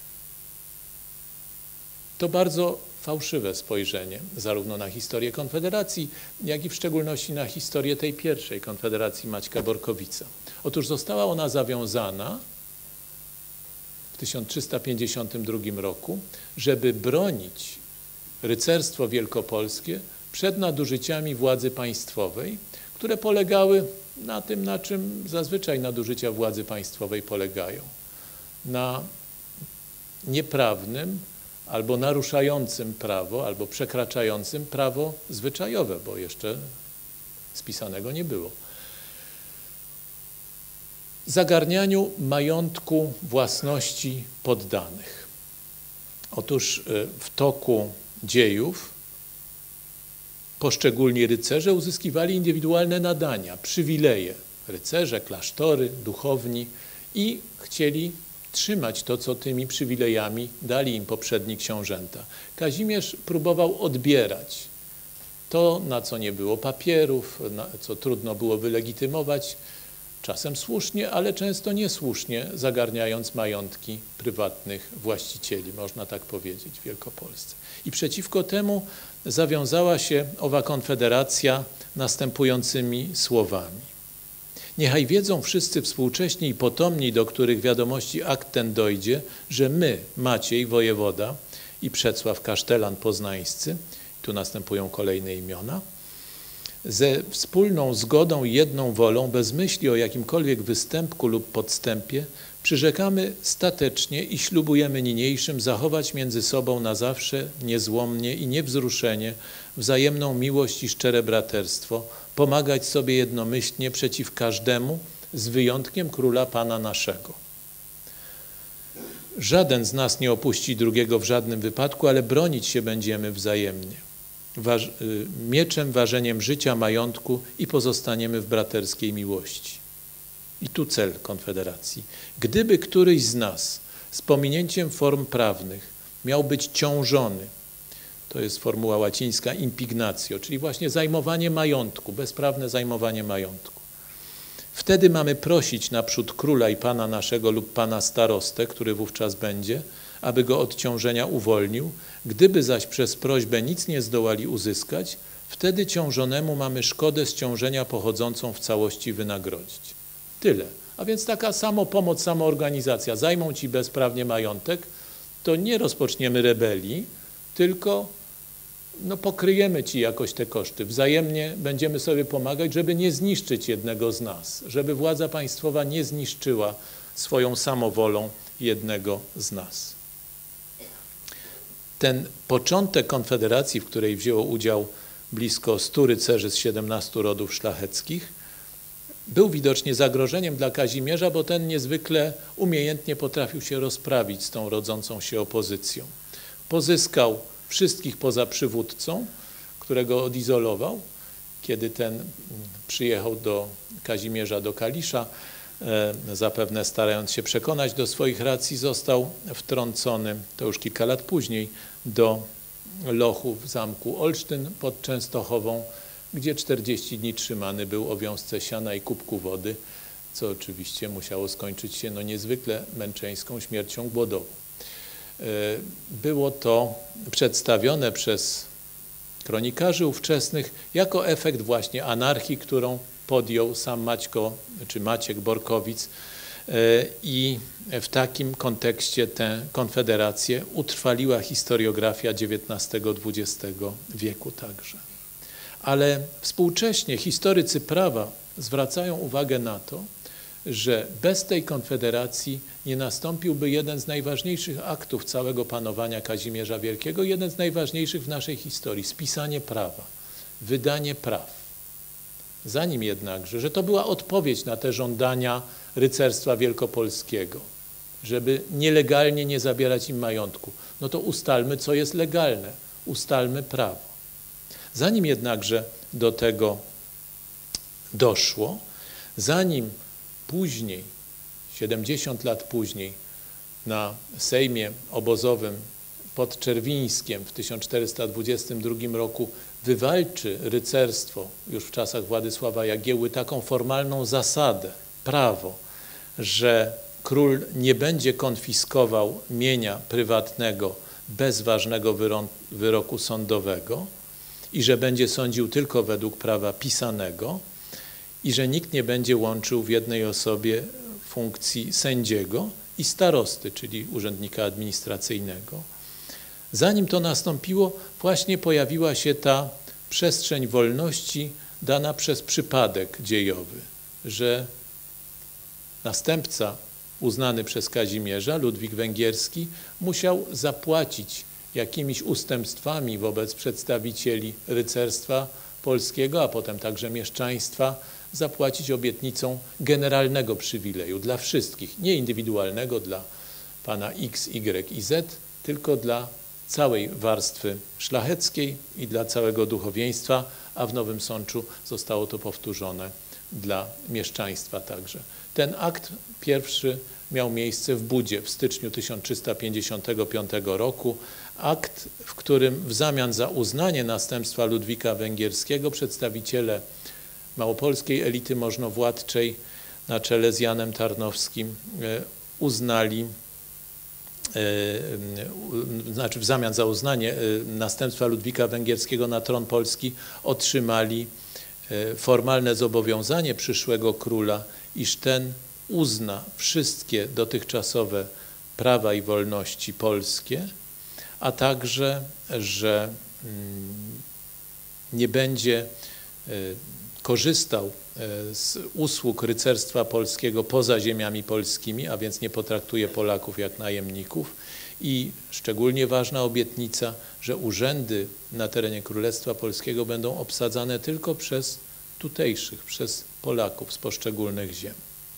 To bardzo fałszywe spojrzenie zarówno na historię Konfederacji, jak i w szczególności na historię tej pierwszej Konfederacji Maćka Borkowica. Otóż została ona zawiązana w tysiąc trzysta pięćdziesiątym drugim roku, żeby bronić rycerstwo wielkopolskie przed nadużyciami władzy państwowej, które polegały na tym, na czym zazwyczaj nadużycia władzy państwowej polegają. Na nieprawnym albo naruszającym prawo, albo przekraczającym prawo zwyczajowe, bo jeszcze spisanego nie było. Zagarnianiu majątku własności poddanych. Otóż w toku dziejów poszczególni rycerze uzyskiwali indywidualne nadania, przywileje. Rycerze, klasztory, duchowni i chcieli trzymać to, co tymi przywilejami dali im poprzedni książęta. Kazimierz próbował odbierać to, na co nie było papierów, na co trudno było wylegitymować, czasem słusznie, ale często niesłusznie, zagarniając majątki prywatnych właścicieli, można tak powiedzieć, w Wielkopolsce. I przeciwko temu zawiązała się owa konfederacja następującymi słowami. Niechaj wiedzą wszyscy współcześni i potomni, do których wiadomości akt ten dojdzie, że my, Maciej, wojewoda i Przecław kasztelan poznańscy, tu następują kolejne imiona, ze wspólną zgodą i jedną wolą, bez myśli o jakimkolwiek występku lub podstępie, przyrzekamy statecznie i ślubujemy niniejszym zachować między sobą na zawsze niezłomnie i niewzruszenie wzajemną miłość i szczere braterstwo, pomagać sobie jednomyślnie przeciw każdemu, z wyjątkiem króla Pana naszego. Żaden z nas nie opuści drugiego w żadnym wypadku, ale bronić się będziemy wzajemnie. Waż, mieczem, ważeniem życia, majątku i pozostaniemy w braterskiej miłości. I tu cel Konfederacji. Gdyby któryś z nas z pominięciem form prawnych miał być ciążony, to jest formuła łacińska impignatio, czyli właśnie zajmowanie majątku, bezprawne zajmowanie majątku. Wtedy mamy prosić naprzód króla i pana naszego lub pana starostę, który wówczas będzie, aby go od ciążenia uwolnił. Gdyby zaś przez prośbę nic nie zdołali uzyskać, wtedy ciążonemu mamy szkodę z ciążenia pochodzącą w całości wynagrodzić. Tyle. A więc taka samopomoc, samoorganizacja. Zajmą ci bezprawnie majątek, to nie rozpoczniemy rebelii, tylko no, pokryjemy ci jakoś te koszty. Wzajemnie będziemy sobie pomagać, żeby nie zniszczyć jednego z nas, żeby władza państwowa nie zniszczyła swoją samowolą jednego z nas. Ten początek Konfederacji, w której wzięło udział blisko stu rycerzy z siedemnastu rodów szlacheckich, był widocznie zagrożeniem dla Kazimierza, bo ten niezwykle umiejętnie potrafił się rozprawić z tą rodzącą się opozycją. Pozyskał wszystkich poza przywódcą, którego odizolował. Kiedy ten przyjechał do Kazimierza, do Kalisza, zapewne starając się przekonać do swoich racji, został wtrącony, to już kilka lat później, do lochu w zamku Olsztyn pod Częstochową, gdzie czterdzieści dni trzymany był o wiązce siana i kubku wody, co oczywiście musiało skończyć się no, niezwykle męczeńską śmiercią głodową. Było to przedstawione przez kronikarzy ówczesnych jako efekt właśnie anarchii, którą podjął sam Maćko, czy Maciek Borkowic, i w takim kontekście tę konfederację utrwaliła historiografia dziewiętnastego dwudziestego wieku także. Ale współcześnie historycy prawa zwracają uwagę na to, że bez tej konfederacji nie nastąpiłby jeden z najważniejszych aktów całego panowania Kazimierza Wielkiego, jeden z najważniejszych w naszej historii, spisanie prawa, wydanie praw. Zanim jednakże, że to była odpowiedź na te żądania rycerstwa wielkopolskiego, żeby nielegalnie nie zabierać im majątku, no to ustalmy, co jest legalne, ustalmy prawo. Zanim jednakże do tego doszło, zanim później, siedemdziesiąt lat później, na Sejmie Obozowym pod Czerwińskiem w tysiąc czterysta dwudziestym drugim roku wywalczy rycerstwo, już w czasach Władysława Jagiełły, taką formalną zasadę, prawo, że król nie będzie konfiskował mienia prywatnego bez ważnego wyroku sądowego i że będzie sądził tylko według prawa pisanego i że nikt nie będzie łączył w jednej osobie funkcji sędziego i starosty, czyli urzędnika administracyjnego. Zanim to nastąpiło, właśnie pojawiła się ta przestrzeń wolności dana przez przypadek dziejowy, że następca uznany przez Kazimierza, Ludwik Węgierski, musiał zapłacić jakimiś ustępstwami wobec przedstawicieli rycerstwa polskiego, a potem także mieszczaństwa, zapłacić obietnicą generalnego przywileju dla wszystkich, nie indywidualnego dla pana X, Y i Z, tylko dla całej warstwy szlacheckiej i dla całego duchowieństwa, a w Nowym Sączu zostało to powtórzone dla mieszczaństwa także. Ten akt pierwszy miał miejsce w Budzie w styczniu tysiąc trzysta pięćdziesiątego piątego roku. Akt, w którym w zamian za uznanie następstwa Ludwika Węgierskiego przedstawiciele małopolskiej elity możnowładczej na czele z Janem Tarnowskim uznali, znaczy w zamian za uznanie następstwa Ludwika Węgierskiego na tron Polski otrzymali formalne zobowiązanie przyszłego króla, iż ten uzna wszystkie dotychczasowe prawa i wolności polskie, a także, że nie będzie korzystał z usług rycerstwa polskiego poza ziemiami polskimi, a więc nie potraktuje Polaków jak najemników. I szczególnie ważna obietnica, że urzędy na terenie Królestwa Polskiego będą obsadzane tylko przez tutejszych, przez Polaków z poszczególnych ziem.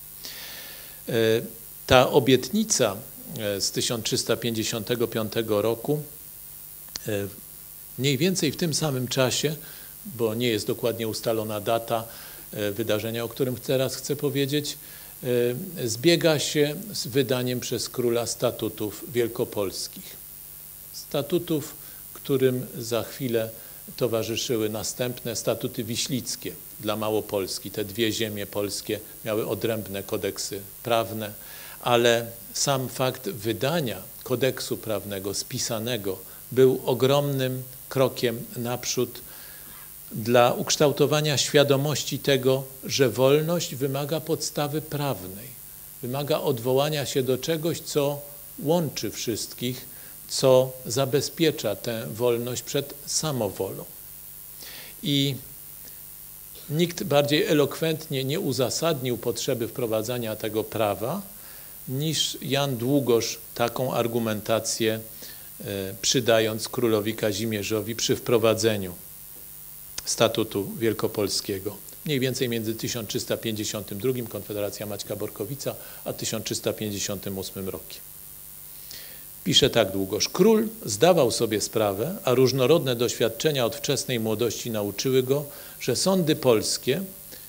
Ta obietnica z tysiąc trzysta pięćdziesiątego piątego roku, mniej więcej w tym samym czasie, bo nie jest dokładnie ustalona data wydarzenia, o którym teraz chcę powiedzieć, zbiega się z wydaniem przez króla statutów wielkopolskich. Statutów, którym za chwilę towarzyszyły następne statuty wiślickie dla Małopolski. Te dwie ziemie polskie miały odrębne kodeksy prawne, ale sam fakt wydania kodeksu prawnego spisanego był ogromnym krokiem naprzód dla ukształtowania świadomości tego, że wolność wymaga podstawy prawnej, wymaga odwołania się do czegoś, co łączy wszystkich, co zabezpiecza tę wolność przed samowolą. I nikt bardziej elokwentnie nie uzasadnił potrzeby wprowadzania tego prawa niż Jan Długosz taką argumentację przydając królowi Kazimierzowi przy wprowadzeniu statutu wielkopolskiego. Mniej więcej między tysiąc trzysta pięćdziesiątym drugim Konfederacja Maćka Borkowica a tysiąc trzysta pięćdziesiątym ósmym rokiem. Pisze tak Długosz. Król zdawał sobie sprawę, a różnorodne doświadczenia od wczesnej młodości nauczyły go, że sądy polskie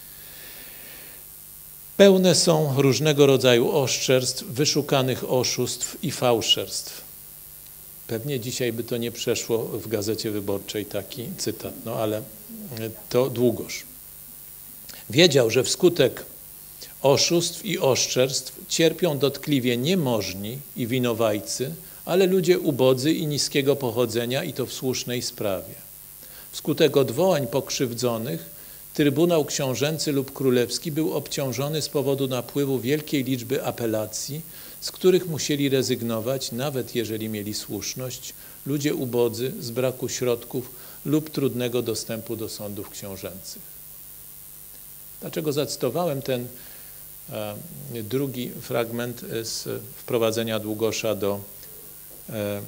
pełne są różnego rodzaju oszczerstw, wyszukanych oszustw i fałszerstw. Pewnie dzisiaj by to nie przeszło w Gazecie Wyborczej taki cytat, no ale to Długosz. Wiedział, że wskutek oszustw i oszczerstw cierpią dotkliwie niemożni i winowajcy, ale ludzie ubodzy i niskiego pochodzenia i to w słusznej sprawie. Wskutek odwołań pokrzywdzonych Trybunał Książęcy lub Królewski był obciążony z powodu napływu wielkiej liczby apelacji, z których musieli rezygnować, nawet jeżeli mieli słuszność, ludzie ubodzy z braku środków lub trudnego dostępu do sądów książęcych. Dlaczego zacytowałem ten e, drugi fragment z wprowadzenia Długosza do e, e,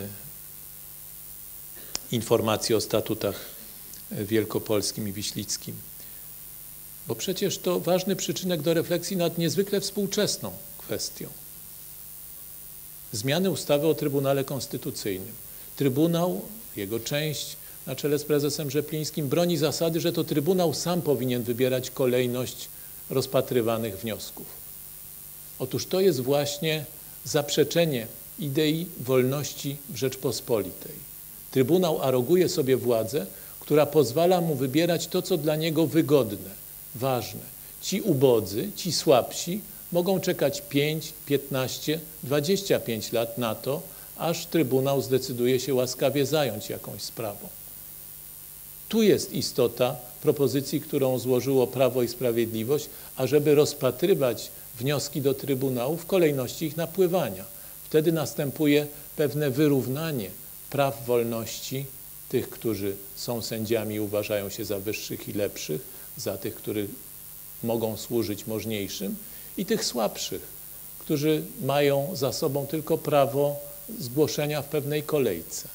informacji o statutach wielkopolskim i wiślickim? Bo przecież to ważny przyczynek do refleksji nad niezwykle współczesną kwestią. Zmiany ustawy o Trybunale Konstytucyjnym. Trybunał, jego część na czele z prezesem Rzeplińskim broni zasady, że to Trybunał sam powinien wybierać kolejność rozpatrywanych wniosków. Otóż to jest właśnie zaprzeczenie idei wolności w Rzeczpospolitej. Trybunał aroguje sobie władzę, która pozwala mu wybierać to, co dla niego wygodne, ważne. Ci ubodzy, ci słabsi mogą czekać pięć, piętnaście, dwadzieścia pięć lat na to, aż Trybunał zdecyduje się łaskawie zająć jakąś sprawą. Tu jest istota propozycji, którą złożyło Prawo i Sprawiedliwość, ażeby rozpatrywać wnioski do Trybunału w kolejności ich napływania. Wtedy następuje pewne wyrównanie praw wolności tych, którzy są sędziami i uważają się za wyższych i lepszych, za tych, którzy mogą służyć możniejszym, i tych słabszych, którzy mają za sobą tylko prawo zgłoszenia w pewnej kolejce.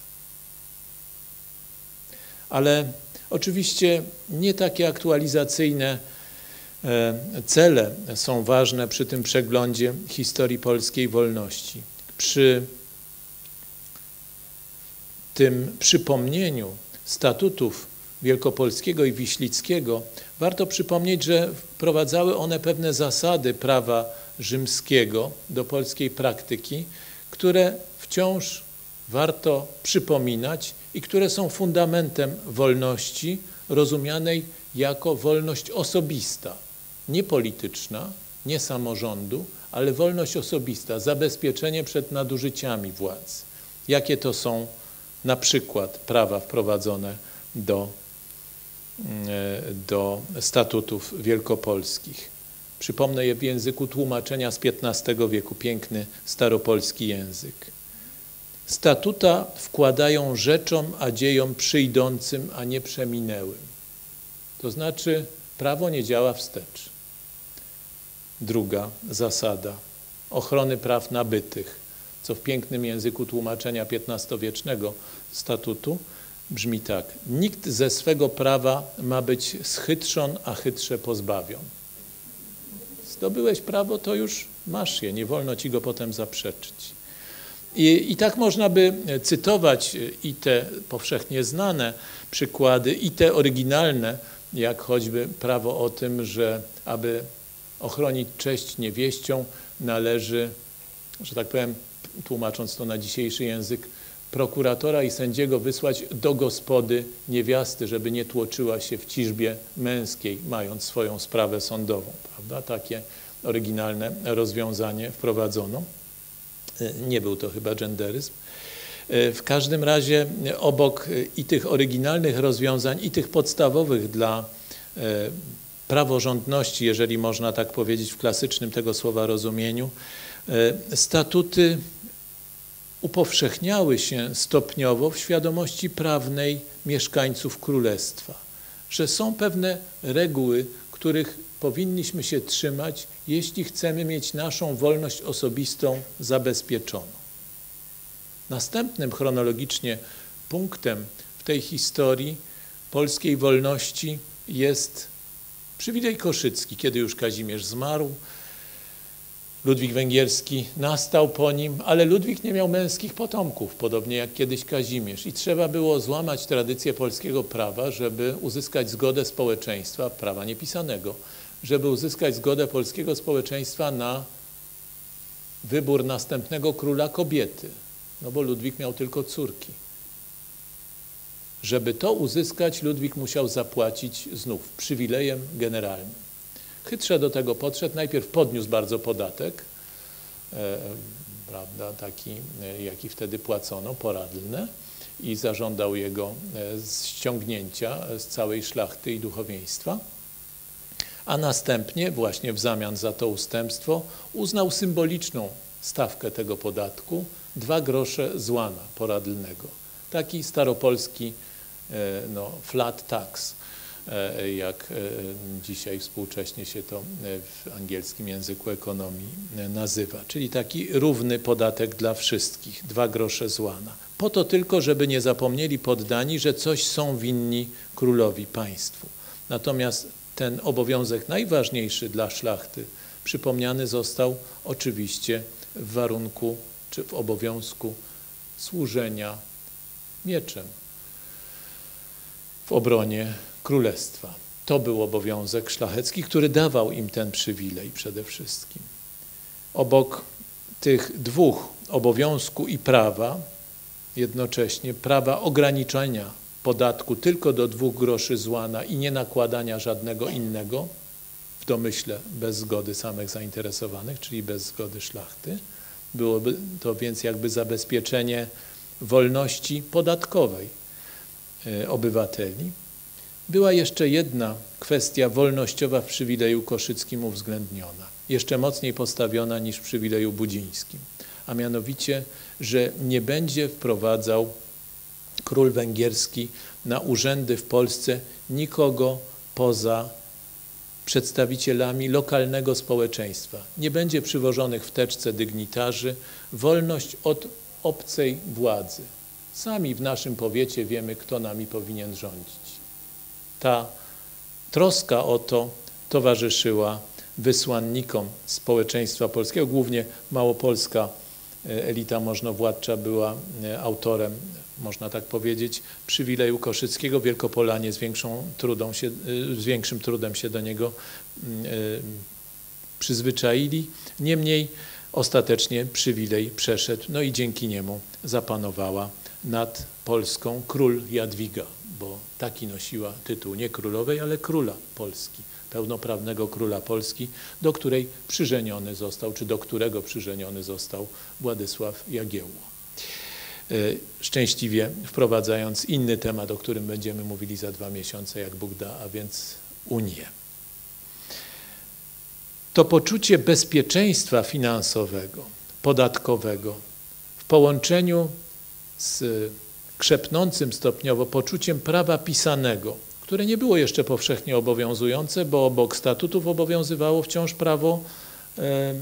Ale oczywiście nie takie aktualizacyjne cele są ważne przy tym przeglądzie historii polskiej wolności. Przy tym przypomnieniu statutów wielkopolskiego i wiślickiego warto przypomnieć, że wprowadzały one pewne zasady prawa rzymskiego do polskiej praktyki, które wciąż warto przypominać i które są fundamentem wolności rozumianej jako wolność osobista, nie polityczna, nie samorządu, ale wolność osobista, zabezpieczenie przed nadużyciami władzy. Jakie to są na przykład prawa wprowadzone do, do statutów wielkopolskich. Przypomnę je w języku tłumaczenia z piętnastego wieku, piękny staropolski język. Statuta wkładają rzeczom, a dziejom przyjdą, a nie przeminęłym. To znaczy prawo nie działa wstecz. Druga zasada ochrony praw nabytych, co w pięknym języku tłumaczenia piętnastowiecznego statutu brzmi tak: nikt ze swego prawa ma być schytrzon, a chytrze pozbawion. Zdobyłeś prawo, to już masz je, nie wolno ci go potem zaprzeczyć. I, I tak można by cytować i te powszechnie znane przykłady, i te oryginalne, jak choćby prawo o tym, że aby ochronić cześć niewieścią należy, że tak powiem, tłumacząc to na dzisiejszy język, prokuratora i sędziego wysłać do gospody niewiasty, żeby nie tłoczyła się w ciżbie męskiej, mając swoją sprawę sądową, prawda? Takie oryginalne rozwiązanie wprowadzono. Nie był to chyba genderyzm. W każdym razie obok i tych oryginalnych rozwiązań, i tych podstawowych dla praworządności, jeżeli można tak powiedzieć w klasycznym tego słowa rozumieniu, statuty upowszechniały się stopniowo w świadomości prawnej mieszkańców królestwa, że są pewne reguły, których powinniśmy się trzymać, jeśli chcemy mieć naszą wolność osobistą zabezpieczoną. Następnym chronologicznie punktem w tej historii polskiej wolności jest przywilej koszycki, kiedy już Kazimierz zmarł. Ludwik Węgierski nastał po nim, ale Ludwik nie miał męskich potomków, podobnie jak kiedyś Kazimierz. I trzeba było złamać tradycję polskiego prawa, żeby uzyskać zgodę społeczeństwa, prawa niepisanego, żeby uzyskać zgodę polskiego społeczeństwa na wybór następnego króla kobiety. No bo Ludwik miał tylko córki. Żeby to uzyskać, Ludwik musiał zapłacić znów przywilejem generalnym. Chytrze do tego podszedł, najpierw podniósł bardzo podatek, e, prawda, taki, e, jaki wtedy płacono, poradlne, i zażądał jego e, ściągnięcia z całej szlachty i duchowieństwa, a następnie właśnie w zamian za to ustępstwo uznał symboliczną stawkę tego podatku, dwa grosze złana poradlnego. Taki staropolski e, no, flat tax, jak dzisiaj współcześnie się to w angielskim języku ekonomii nazywa. Czyli taki równy podatek dla wszystkich, dwa grosze złana. Po to tylko, żeby nie zapomnieli poddani, że coś są winni królowi, państwu. Natomiast ten obowiązek najważniejszy dla szlachty przypomniany został oczywiście w warunku czy w obowiązku służenia mieczem w obronie królestwa. To był obowiązek szlachecki, który dawał im ten przywilej przede wszystkim. Obok tych dwóch, obowiązku i prawa, jednocześnie prawa ograniczenia podatku tylko do dwóch groszy złana i nie nakładania żadnego innego, w domyśle bez zgody samych zainteresowanych, czyli bez zgody szlachty. Byłoby to więc jakby zabezpieczenie wolności podatkowej obywateli. Była jeszcze jedna kwestia wolnościowa w przywileju koszyckim uwzględniona, jeszcze mocniej postawiona niż w przywileju budzińskim, a mianowicie, że nie będzie wprowadzał król węgierski na urzędy w Polsce nikogo poza przedstawicielami lokalnego społeczeństwa. Nie będzie przywożonych w teczce dygnitarzy, wolność od obcej władzy. Sami w naszym powiecie wiemy, kto nami powinien rządzić. Ta troska o to towarzyszyła wysłannikom społeczeństwa polskiego, głównie małopolska elita możnowładcza była autorem, można tak powiedzieć, przywileju koszyckiego. Wielkopolanie z, większą trudą się, z większym trudem się do niego przyzwyczaili. Niemniej ostatecznie przywilej przeszedł, no i dzięki niemu zapanowała nad Polską król Jadwiga, bo taki nosiła tytuł nie królowej, ale króla Polski, pełnoprawnego króla Polski, do której przyżeniony został, czy do którego przyżeniony został Władysław Jagiełło. Szczęśliwie wprowadzając inny temat, o którym będziemy mówili za dwa miesiące, jak Bóg da, a więc Unię. To poczucie bezpieczeństwa finansowego, podatkowego w połączeniu z krzepnącym stopniowo poczuciem prawa pisanego, które nie było jeszcze powszechnie obowiązujące, bo obok statutów obowiązywało wciąż prawo e, e,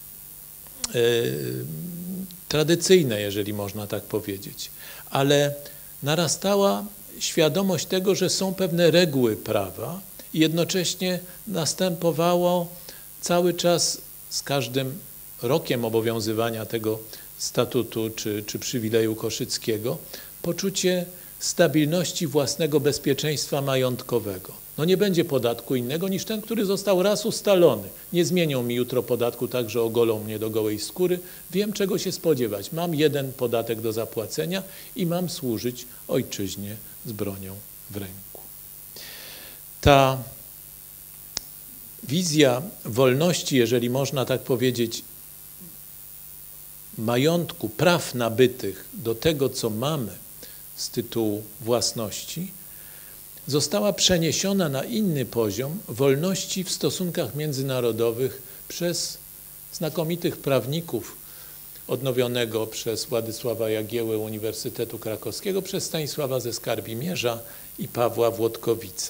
tradycyjne, jeżeli można tak powiedzieć. Ale narastała świadomość tego, że są pewne reguły prawa i jednocześnie następowało cały czas z każdym rokiem obowiązywania tego statutu czy, czy przywileju koszyckiego poczucie stabilności własnego bezpieczeństwa majątkowego. No nie będzie podatku innego niż ten, który został raz ustalony. Nie zmienią mi jutro podatku tak, że ogolą mnie do gołej skóry. Wiem, czego się spodziewać. Mam jeden podatek do zapłacenia i mam służyć ojczyźnie z bronią w ręku. Ta wizja wolności, jeżeli można tak powiedzieć, majątku, praw nabytych do tego, co mamy z tytułu własności, została przeniesiona na inny poziom wolności w stosunkach międzynarodowych przez znakomitych prawników odnowionego przez Władysława Jagiełłę Uniwersytetu Krakowskiego, przez Stanisława ze Skarbimierza i Pawła Włodkowica.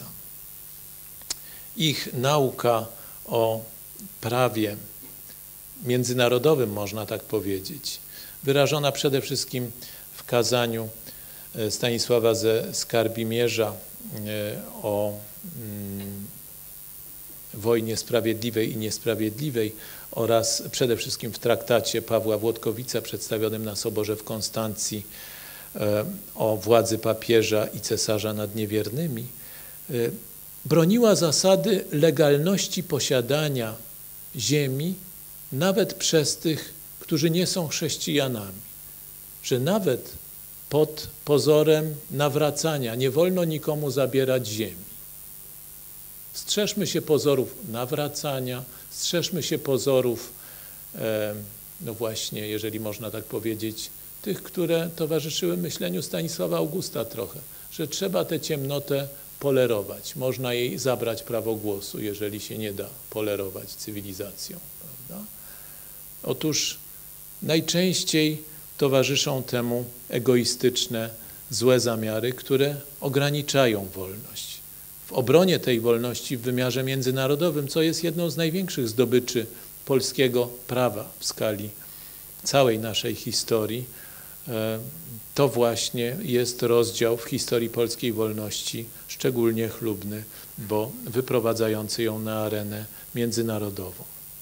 Ich nauka o prawie międzynarodowym, można tak powiedzieć, wyrażona przede wszystkim w kazaniu Stanisława ze Skarbimierza o mm, wojnie sprawiedliwej i niesprawiedliwej oraz przede wszystkim w traktacie Pawła Włodkowica przedstawionym na Soborze w Konstancji o władzy papieża i cesarza nad niewiernymi, broniła zasady legalności posiadania ziemi nawet przez tych, którzy nie są chrześcijanami, że nawet pod pozorem nawracania nie wolno nikomu zabierać ziemi. Strzeżmy się pozorów nawracania, strzeżmy się pozorów, e, no właśnie, jeżeli można tak powiedzieć, tych, które towarzyszyły myśleniu Stanisława Augusta trochę, że trzeba tę ciemnotę polerować. Można jej zabrać prawo głosu, jeżeli się nie da polerować cywilizacją, prawda? Otóż najczęściej towarzyszą temu egoistyczne, złe zamiary, które ograniczają wolność. W obronie tej wolności w wymiarze międzynarodowym, co jest jedną z największych zdobyczy polskiego prawa w skali całej naszej historii, to właśnie jest rozdział w historii polskiej wolności szczególnie chlubny, bo wyprowadzający ją na arenę międzynarodową.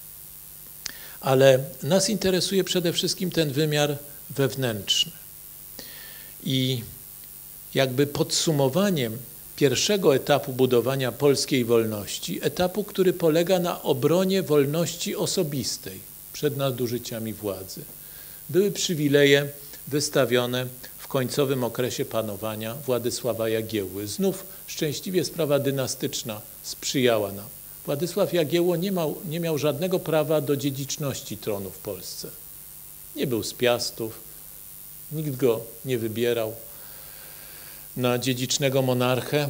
Ale nas interesuje przede wszystkim ten wymiar wewnętrzny. I jakby podsumowaniem pierwszego etapu budowania polskiej wolności, etapu, który polega na obronie wolności osobistej przed nadużyciami władzy, były przywileje wystawione w końcowym okresie panowania Władysława Jagiełły. Znów szczęśliwie sprawa dynastyczna sprzyjała nam. Władysław Jagiełło nie miał, nie miał żadnego prawa do dziedziczności tronu w Polsce. Nie był z Piastów, nikt go nie wybierał na dziedzicznego monarchę,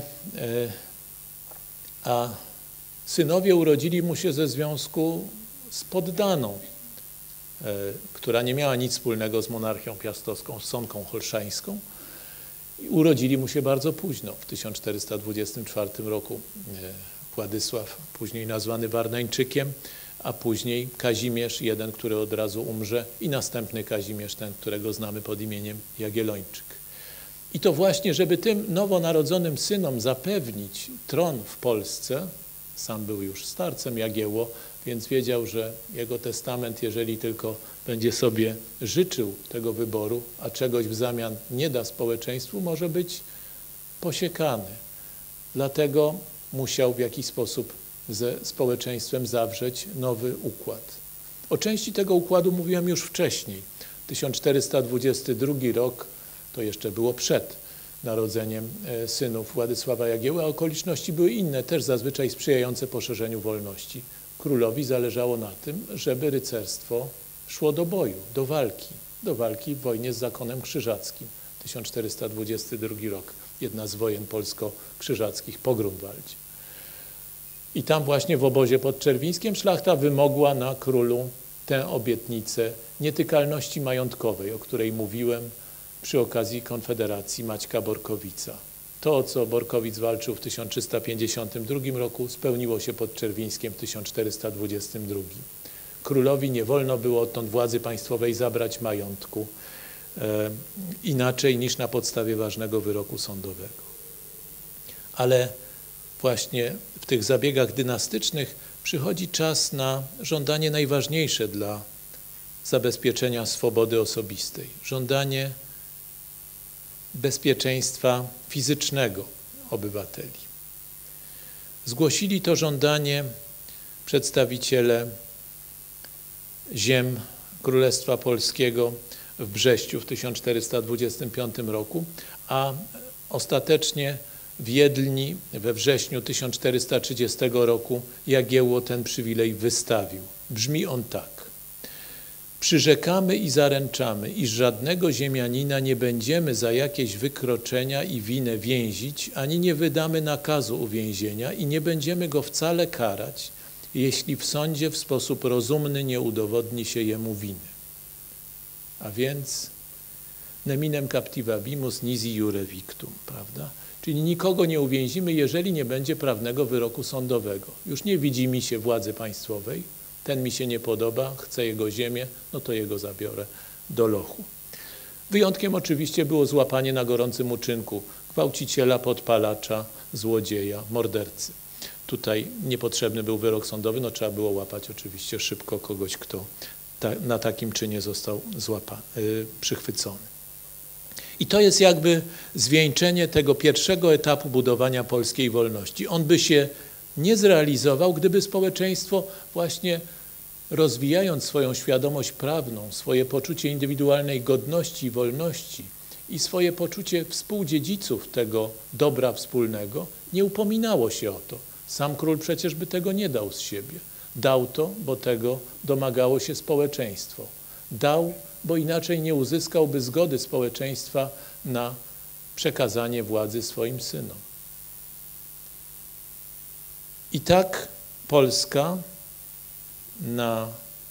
a synowie urodzili mu się ze związku z poddaną, która nie miała nic wspólnego z monarchią piastowską, z Sonką Holszańską. I urodzili mu się bardzo późno, w tysiąc czterysta dwudziestym czwartym roku. Władysław, później nazwany Warneńczykiem, a później Kazimierz, jeden, który od razu umrze, i następny Kazimierz, ten, którego znamy pod imieniem Jagiellończyk. I to właśnie, żeby tym nowonarodzonym synom zapewnić tron w Polsce, sam był już starcem Jagiełło, więc wiedział, że jego testament, jeżeli tylko będzie sobie życzył tego wyboru, a czegoś w zamian nie da społeczeństwu, może być posiekany. Dlatego musiał w jakiś sposób ze społeczeństwem zawrzeć nowy układ. O części tego układu mówiłem już wcześniej. tysiąc czterysta dwudziesty drugi rok, to jeszcze było przed narodzeniem synów Władysława Jagiełły, a okoliczności były inne, też zazwyczaj sprzyjające poszerzeniu wolności. Królowi zależało na tym, żeby rycerstwo szło do boju, do walki, do walki w wojnie z zakonem krzyżackim. tysiąc czterysta dwudziesty drugi rok, jedna z wojen polsko-krzyżackich po Grunwaldzie. I tam właśnie w obozie pod Czerwińskiem szlachta wymogła na królu tę obietnicę nietykalności majątkowej, o której mówiłem przy okazji Konfederacji Maćka Borkowica. To, o co Borkowicz walczył w tysiąc trzysta pięćdziesiątym drugim roku, spełniło się pod Czerwińskiem w tysiąc czterysta dwudziestym drugim. Królowi nie wolno było odtąd władzy państwowej zabrać majątku e, inaczej niż na podstawie ważnego wyroku sądowego. Ale właśnie w tych zabiegach dynastycznych przychodzi czas na żądanie najważniejsze dla zabezpieczenia swobody osobistej. Żądanie bezpieczeństwa fizycznego obywateli. Zgłosili to żądanie przedstawiciele ziem Królestwa Polskiego w Brześciu w tysiąc czterysta dwudziestym piątym roku, a ostatecznie w Wiedlni we wrześniu tysiąc czterysta trzydziestego roku Jagiełło ten przywilej wystawił. Brzmi on tak. Przyrzekamy i zaręczamy, iż żadnego ziemianina nie będziemy za jakieś wykroczenia i winę więzić, ani nie wydamy nakazu uwięzienia i nie będziemy go wcale karać, jeśli w sądzie w sposób rozumny nie udowodni się jemu winy. A więc neminem captivabimus nisi iure victum, prawda? Czyli nikogo nie uwięzimy, jeżeli nie będzie prawnego wyroku sądowego. Już nie widzi mi się władzy państwowej, ten mi się nie podoba, chcę jego ziemię, no to jego zabiorę do lochu. Wyjątkiem oczywiście było złapanie na gorącym uczynku gwałciciela, podpalacza, złodzieja, mordercy. Tutaj niepotrzebny był wyrok sądowy, no trzeba było łapać oczywiście szybko kogoś, kto ta, na takim czynie został złapany, yy, przychwycony. I to jest jakby zwieńczenie tego pierwszego etapu budowania polskiej wolności. On by się nie zrealizował, gdyby społeczeństwo właśnie rozwijając swoją świadomość prawną, swoje poczucie indywidualnej godności i wolności i swoje poczucie współdziedziców tego dobra wspólnego, nie upominało się o to. Sam król przecież by tego nie dał z siebie. Dał to, bo tego domagało się społeczeństwo. Dał, bo inaczej nie uzyskałby zgody społeczeństwa na przekazanie władzy swoim synom. I tak Polska na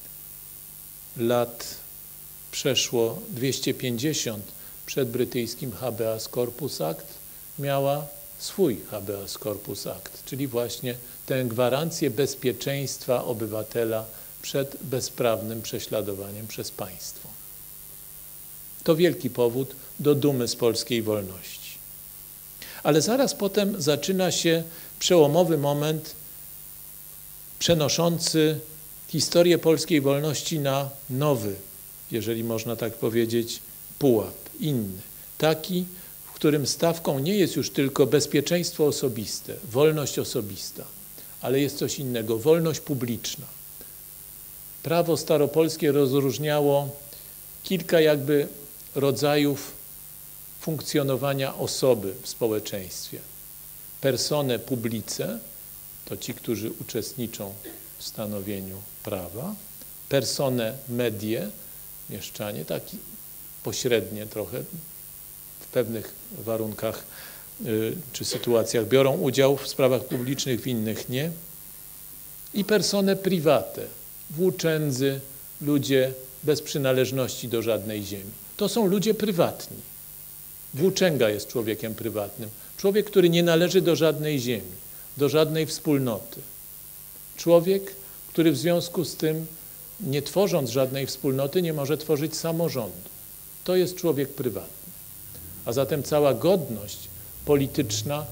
lat przeszło dwieście pięćdziesiąt przed brytyjskim Habeas Corpus Act miała swój Habeas Corpus Act, czyli właśnie tę gwarancję bezpieczeństwa obywatela przed bezprawnym prześladowaniem przez państwo. To wielki powód do dumy z polskiej wolności. Ale zaraz potem zaczyna się przełomowy moment przenoszący historię polskiej wolności na nowy, jeżeli można tak powiedzieć, pułap, inny. Taki, w którym stawką nie jest już tylko bezpieczeństwo osobiste, wolność osobista, ale jest coś innego, wolność publiczna. Prawo staropolskie rozróżniało kilka jakby rodzajów funkcjonowania osoby w społeczeństwie. Persone publice, to ci, którzy uczestniczą w stanowieniu prawa. Persone medie, mieszczanie, taki pośrednie trochę w pewnych warunkach y, czy sytuacjach biorą udział w sprawach publicznych, w innych nie. I persone private, włóczędzy, ludzie bez przynależności do żadnej ziemi. To są ludzie prywatni. Włóczęga jest człowiekiem prywatnym. Człowiek, który nie należy do żadnej ziemi, do żadnej wspólnoty. Człowiek, który w związku z tym, nie tworząc żadnej wspólnoty, nie może tworzyć samorządu. To jest człowiek prywatny. A zatem cała godność polityczna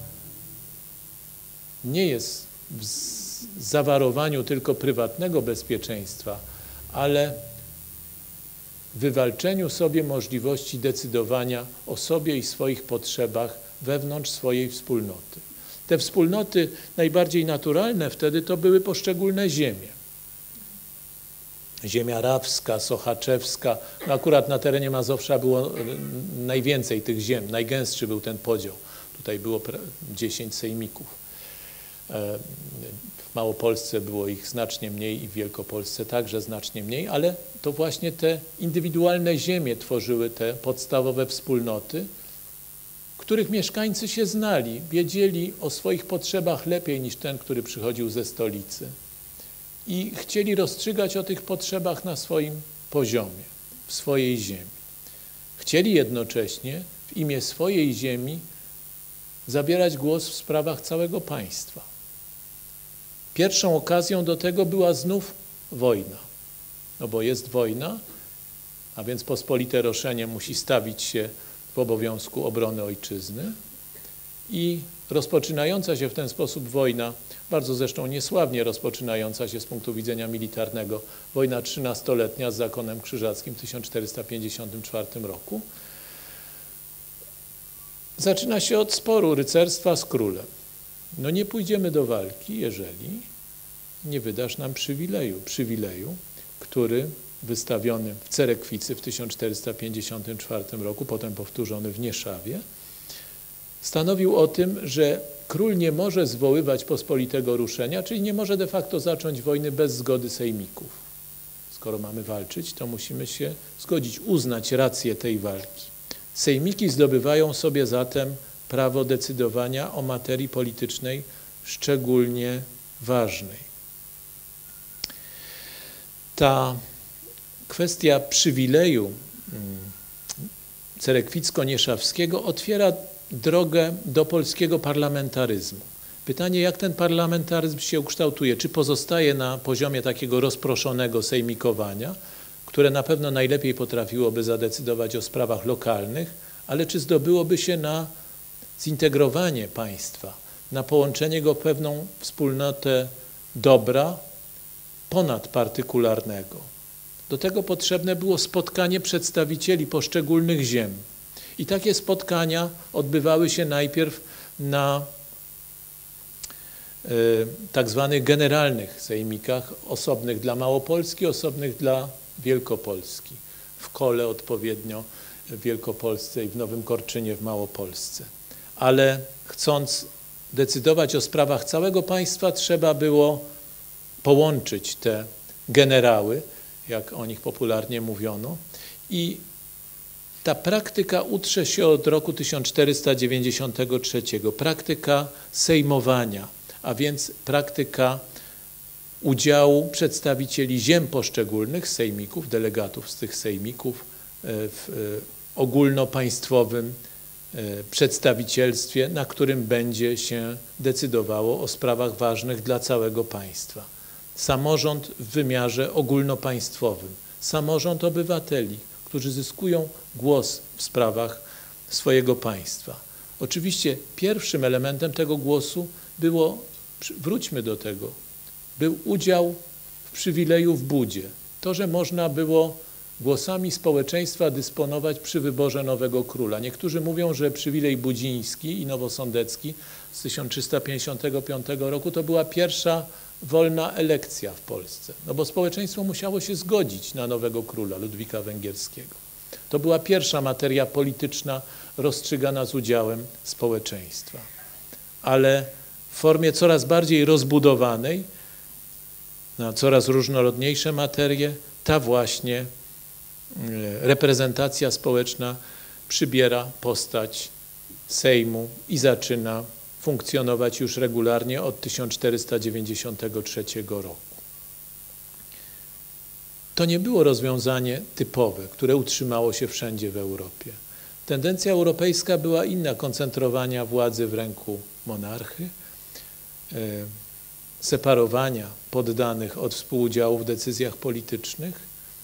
nie jest w zawarowaniu tylko prywatnego bezpieczeństwa, ale w wywalczeniu sobie możliwości decydowania o sobie i swoich potrzebach wewnątrz swojej wspólnoty. Te wspólnoty najbardziej naturalne wtedy to były poszczególne ziemie. Ziemia rawska, sochaczewska. No akurat na terenie Mazowsza było najwięcej tych ziem, najgęstszy był ten podział. Tutaj było dziesięć sejmików. W Małopolsce było ich znacznie mniej i w Wielkopolsce także znacznie mniej, ale to właśnie te indywidualne ziemie tworzyły te podstawowe wspólnoty, których mieszkańcy się znali, wiedzieli o swoich potrzebach lepiej niż ten, który przychodził ze stolicy. I chcieli rozstrzygać o tych potrzebach na swoim poziomie, w swojej ziemi. Chcieli jednocześnie w imię swojej ziemi zabierać głos w sprawach całego państwa. Pierwszą okazją do tego była znów wojna. No bo jest wojna, a więc pospolite roszenie musi stawić się w obowiązku obrony ojczyzny i rozpoczynająca się w ten sposób wojna, bardzo zresztą niesławnie rozpoczynająca się z punktu widzenia militarnego, wojna trzynastoletnia z zakonem krzyżackim w tysiąc czterysta pięćdziesiątym czwartym roku, zaczyna się od sporu rycerstwa z królem. No nie pójdziemy do walki, jeżeli nie wydasz nam przywileju, przywileju, który wystawiony w Cerekwicy w tysiąc czterysta pięćdziesiątym czwartym roku, potem powtórzony w Nieszawie, stanowił o tym, że król nie może zwoływać pospolitego ruszenia, czyli nie może de facto zacząć wojny bez zgody sejmików. Skoro mamy walczyć, to musimy się zgodzić, uznać rację tej walki. Sejmiki zdobywają sobie zatem prawo decydowania o materii politycznej szczególnie ważnej. Ta kwestia przywileju cerekwicko-nieszawskiego otwiera drogę do polskiego parlamentaryzmu. Pytanie, jak ten parlamentaryzm się ukształtuje? Czy pozostaje na poziomie takiego rozproszonego sejmikowania, które na pewno najlepiej potrafiłoby zadecydować o sprawach lokalnych, ale czy zdobyłoby się na zintegrowanie państwa, na połączenie go w pewną wspólnotę dobra ponadpartykularnego? Do tego potrzebne było spotkanie przedstawicieli poszczególnych ziem. I takie spotkania odbywały się najpierw na y, tak zwanych generalnych sejmikach, osobnych dla Małopolski, osobnych dla Wielkopolski. W Kole odpowiednio w Wielkopolsce i w Nowym Korczynie w Małopolsce. Ale chcąc decydować o sprawach całego państwa, trzeba było połączyć te generały, jak o nich popularnie mówiono, i ta praktyka utrze się od roku tysiąc czterysta dziewięćdziesiątego trzeciego. Praktyka sejmowania, a więc praktyka udziału przedstawicieli ziem poszczególnych, sejmików, delegatów z tych sejmików w ogólnopaństwowym przedstawicielstwie, na którym będzie się decydowało o sprawach ważnych dla całego państwa. Samorząd w wymiarze ogólnopaństwowym, samorząd obywateli, którzy zyskują głos w sprawach swojego państwa. Oczywiście pierwszym elementem tego głosu było, wróćmy do tego, był udział w przywileju w budzie. To, że można było głosami społeczeństwa dysponować przy wyborze nowego króla. Niektórzy mówią, że przywilej budziński i nowosądecki z tysiąc trzysta pięćdziesiątego piątego roku to była pierwsza wolna elekcja w Polsce, no bo społeczeństwo musiało się zgodzić na nowego króla, Ludwika Węgierskiego. To była pierwsza materia polityczna rozstrzygana z udziałem społeczeństwa. Ale w formie coraz bardziej rozbudowanej, na coraz różnorodniejsze materie, ta właśnie reprezentacja społeczna przybiera postać Sejmu i zaczyna funkcjonować już regularnie od tysiąc czterysta dziewięćdziesiątego trzeciego roku. To nie było rozwiązanie typowe, które utrzymało się wszędzie w Europie. Tendencja europejska była inna, koncentrowania władzy w ręku monarchy, separowania poddanych od współudziału w decyzjach politycznych,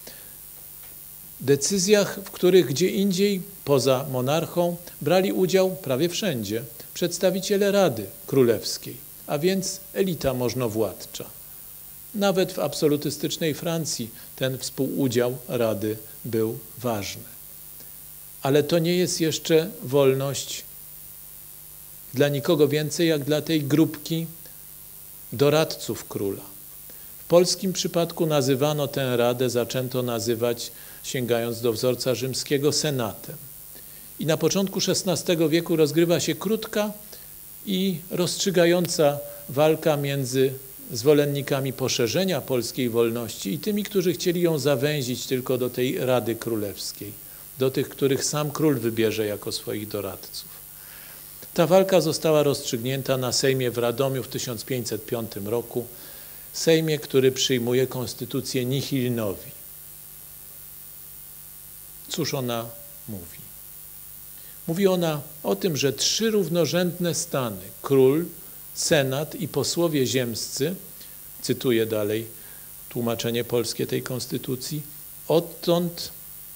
decyzjach, w których gdzie indziej poza monarchą brali udział prawie wszędzie przedstawiciele Rady Królewskiej, a więc elita możnowładcza. Nawet w absolutystycznej Francji ten współudział Rady był ważny. Ale to nie jest jeszcze wolność dla nikogo więcej, jak dla tej grupki doradców króla. W polskim przypadku nazywano tę radę, zaczęto nazywać, sięgając do wzorca rzymskiego, senatem. I na początku szesnastego wieku rozgrywa się krótka i rozstrzygająca walka między zwolennikami poszerzenia polskiej wolności i tymi, którzy chcieli ją zawęzić tylko do tej Rady Królewskiej, do tych, których sam król wybierze jako swoich doradców. Ta walka została rozstrzygnięta na Sejmie w Radomiu w tysiąc pięćset piątym roku, Sejmie, który przyjmuje konstytucję nihil novi. Cóż ona mówi? Mówi ona o tym, że trzy równorzędne stany, król, senat i posłowie ziemscy, cytuję dalej tłumaczenie polskie tej konstytucji, odtąd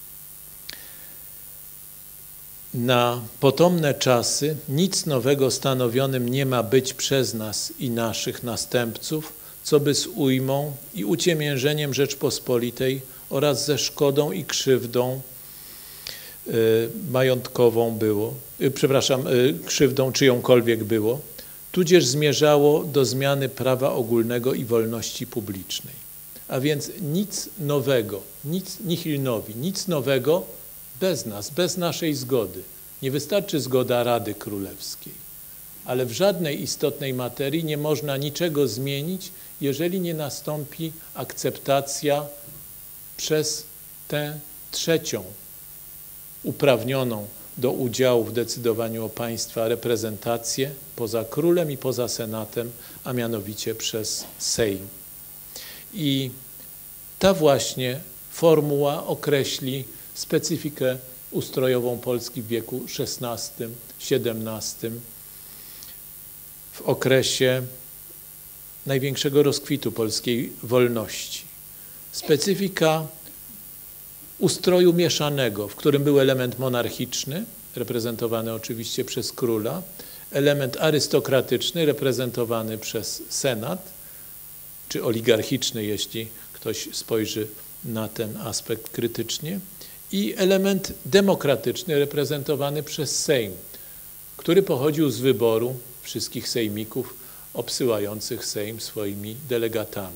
na potomne czasy nic nowego stanowionym nie ma być przez nas i naszych następców, co by z ujmą i uciemiężeniem Rzeczpospolitej oraz ze szkodą i krzywdą y, majątkową było, y, przepraszam, y, krzywdą czyjąkolwiek było, tudzież zmierzało do zmiany prawa ogólnego i wolności publicznej. A więc nic nowego, nic nihil novi, nic nowego bez nas, bez naszej zgody. Nie wystarczy zgoda Rady Królewskiej, ale w żadnej istotnej materii nie można niczego zmienić, jeżeli nie nastąpi akceptacja przez tę trzecią uprawnioną do udziału w decydowaniu o państwa reprezentację poza królem i poza senatem, a mianowicie przez Sejm. I ta właśnie formuła określi specyfikę ustrojową Polski w wieku szesnastym, siedemnastym, w okresie największego rozkwitu polskiej wolności. Specyfika ustroju mieszanego, w którym był element monarchiczny, reprezentowany oczywiście przez króla, element arystokratyczny, reprezentowany przez senat, czy oligarchiczny, jeśli ktoś spojrzy na ten aspekt krytycznie, i element demokratyczny reprezentowany przez Sejm, który pochodził z wyboru wszystkich sejmików obsyłających Sejm swoimi delegatami.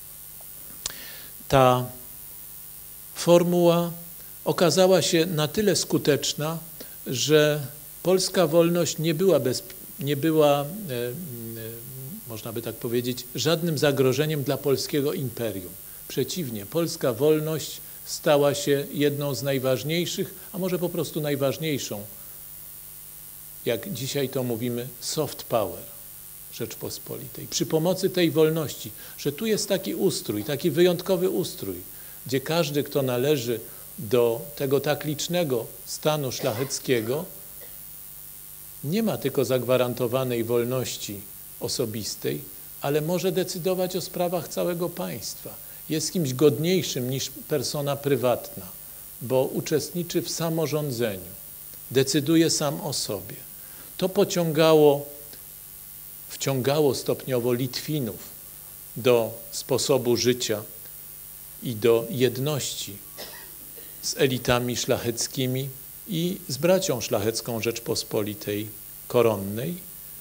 Ta formuła okazała się na tyle skuteczna, że polska wolność nie była, bez, nie była e, e, można by tak powiedzieć, żadnym zagrożeniem dla polskiego imperium. Przeciwnie, polska wolność stała się jedną z najważniejszych, a może po prostu najważniejszą, jak dzisiaj to mówimy, soft power Rzeczpospolitej. Przy pomocy tej wolności, że tu jest taki ustrój, taki wyjątkowy ustrój, gdzie każdy, kto należy do tego tak licznego stanu szlacheckiego, nie ma tylko zagwarantowanej wolności osobistej, ale może decydować o sprawach całego państwa. Jest kimś godniejszym niż persona prywatna, bo uczestniczy w samorządzeniu, decyduje sam o sobie. To pociągało, wciągało stopniowo Litwinów do sposobu życia i do jedności z elitami szlacheckimi i z bracią szlachecką Rzeczpospolitej koronnej.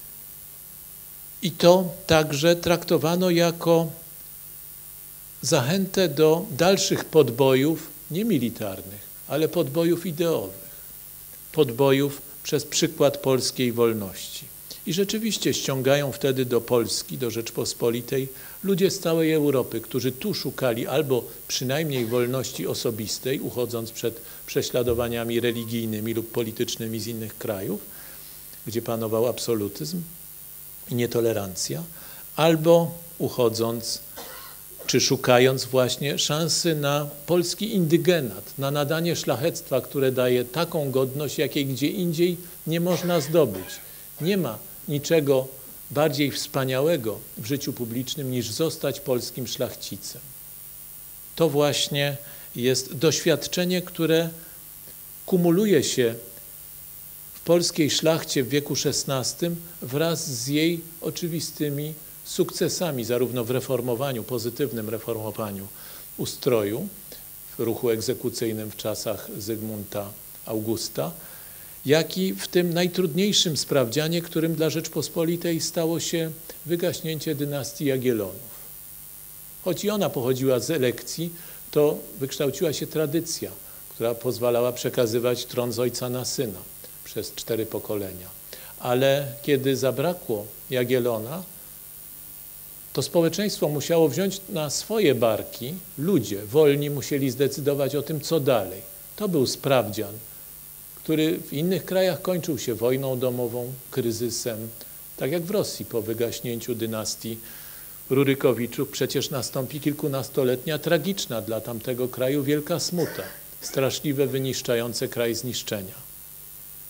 I to także traktowano jako zachętę do dalszych podbojów, nie militarnych, ale podbojów ideowych, podbojów przez przykład polskiej wolności. I rzeczywiście ściągają wtedy do Polski, do Rzeczpospolitej ludzie z całej Europy, którzy tu szukali albo przynajmniej wolności osobistej, uchodząc przed prześladowaniami religijnymi lub politycznymi z innych krajów, gdzie panował absolutyzm i nietolerancja, albo uchodząc czy szukając właśnie szansy na polski indygenat, na nadanie szlachectwa, które daje taką godność, jakiej gdzie indziej nie można zdobyć. Nie ma niczego bardziej wspaniałego w życiu publicznym niż zostać polskim szlachcicem. To właśnie jest doświadczenie, które kumuluje się w polskiej szlachcie w wieku szesnastym wraz z jej oczywistymi sukcesami, zarówno w reformowaniu, pozytywnym reformowaniu ustroju, w ruchu egzekucyjnym w czasach Zygmunta Augusta, jak i w tym najtrudniejszym sprawdzianie, którym dla Rzeczpospolitej stało się wygaśnięcie dynastii Jagiellonów. Choć i ona pochodziła z elekcji, to wykształciła się tradycja, która pozwalała przekazywać tron z ojca na syna przez cztery pokolenia. Ale kiedy zabrakło Jagiellona, to społeczeństwo musiało wziąć na swoje barki, ludzie wolni musieli zdecydować o tym, co dalej. To był sprawdzian, który w innych krajach kończył się wojną domową, kryzysem, tak jak w Rosji po wygaśnięciu dynastii Rurykowiczów. Przecież nastąpi kilkunastoletnia, tragiczna dla tamtego kraju wielka smuta, straszliwe, wyniszczające kraj zniszczenia.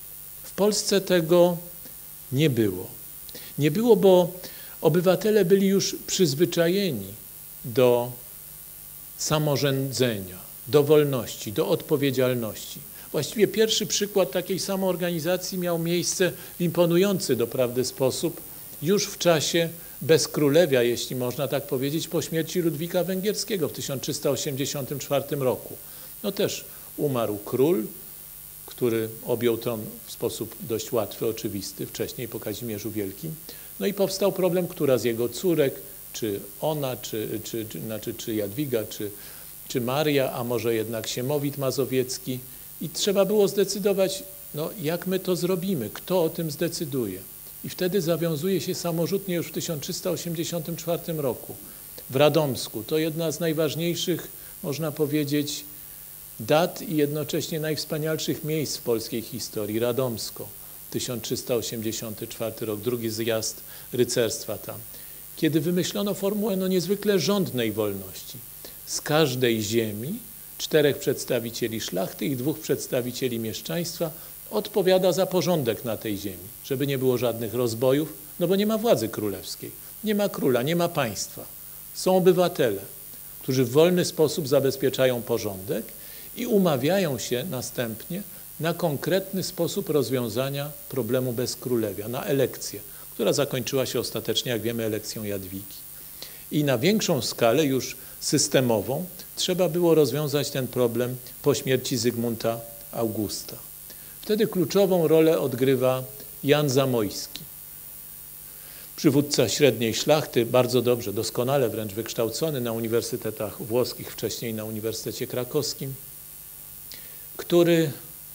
W Polsce tego nie było. Nie było, bo obywatele byli już przyzwyczajeni do samorządzenia, do wolności, do odpowiedzialności. Właściwie pierwszy przykład takiej samoorganizacji miał miejsce w imponujący doprawdy sposób już w czasie bezkrólewia, jeśli można tak powiedzieć, po śmierci Ludwika Węgierskiego w tysiąc trzysta osiemdziesiątym czwartym roku. No też umarł król, który objął tron w sposób dość łatwy, oczywisty, wcześniej po Kazimierzu Wielkim. No i powstał problem, która z jego córek, czy ona, czy, czy, czy, znaczy, czy Jadwiga, czy, czy Maria, a może jednak Siemowit Mazowiecki. I trzeba było zdecydować, no jak my to zrobimy, kto o tym zdecyduje. I wtedy zawiązuje się samorzutnie już w tysiąc trzysta osiemdziesiątym czwartym roku w Radomsku. To jedna z najważniejszych, można powiedzieć, dat i jednocześnie najwspanialszych miejsc w polskiej historii. Radomsko, tysiąc trzysta osiemdziesiąty czwarty rok, drugi zjazd rycerstwa tam. Kiedy wymyślono formułę no niezwykle rządnej wolności. Z każdej ziemi czterech przedstawicieli szlachty i dwóch przedstawicieli mieszczaństwa odpowiada za porządek na tej ziemi, żeby nie było żadnych rozbojów, no bo nie ma władzy królewskiej, nie ma króla, nie ma państwa. Są obywatele, którzy w wolny sposób zabezpieczają porządek i umawiają się następnie na konkretny sposób rozwiązania problemu bezkrólewia, na elekcję, która zakończyła się ostatecznie, jak wiemy, elekcją Jadwigi. I na większą skalę, już systemową, trzeba było rozwiązać ten problem po śmierci Zygmunta Augusta. Wtedy kluczową rolę odgrywa Jan Zamoyski, przywódca średniej szlachty, bardzo dobrze, doskonale wręcz wykształcony na uniwersytetach włoskich, wcześniej na Uniwersytecie Krakowskim, który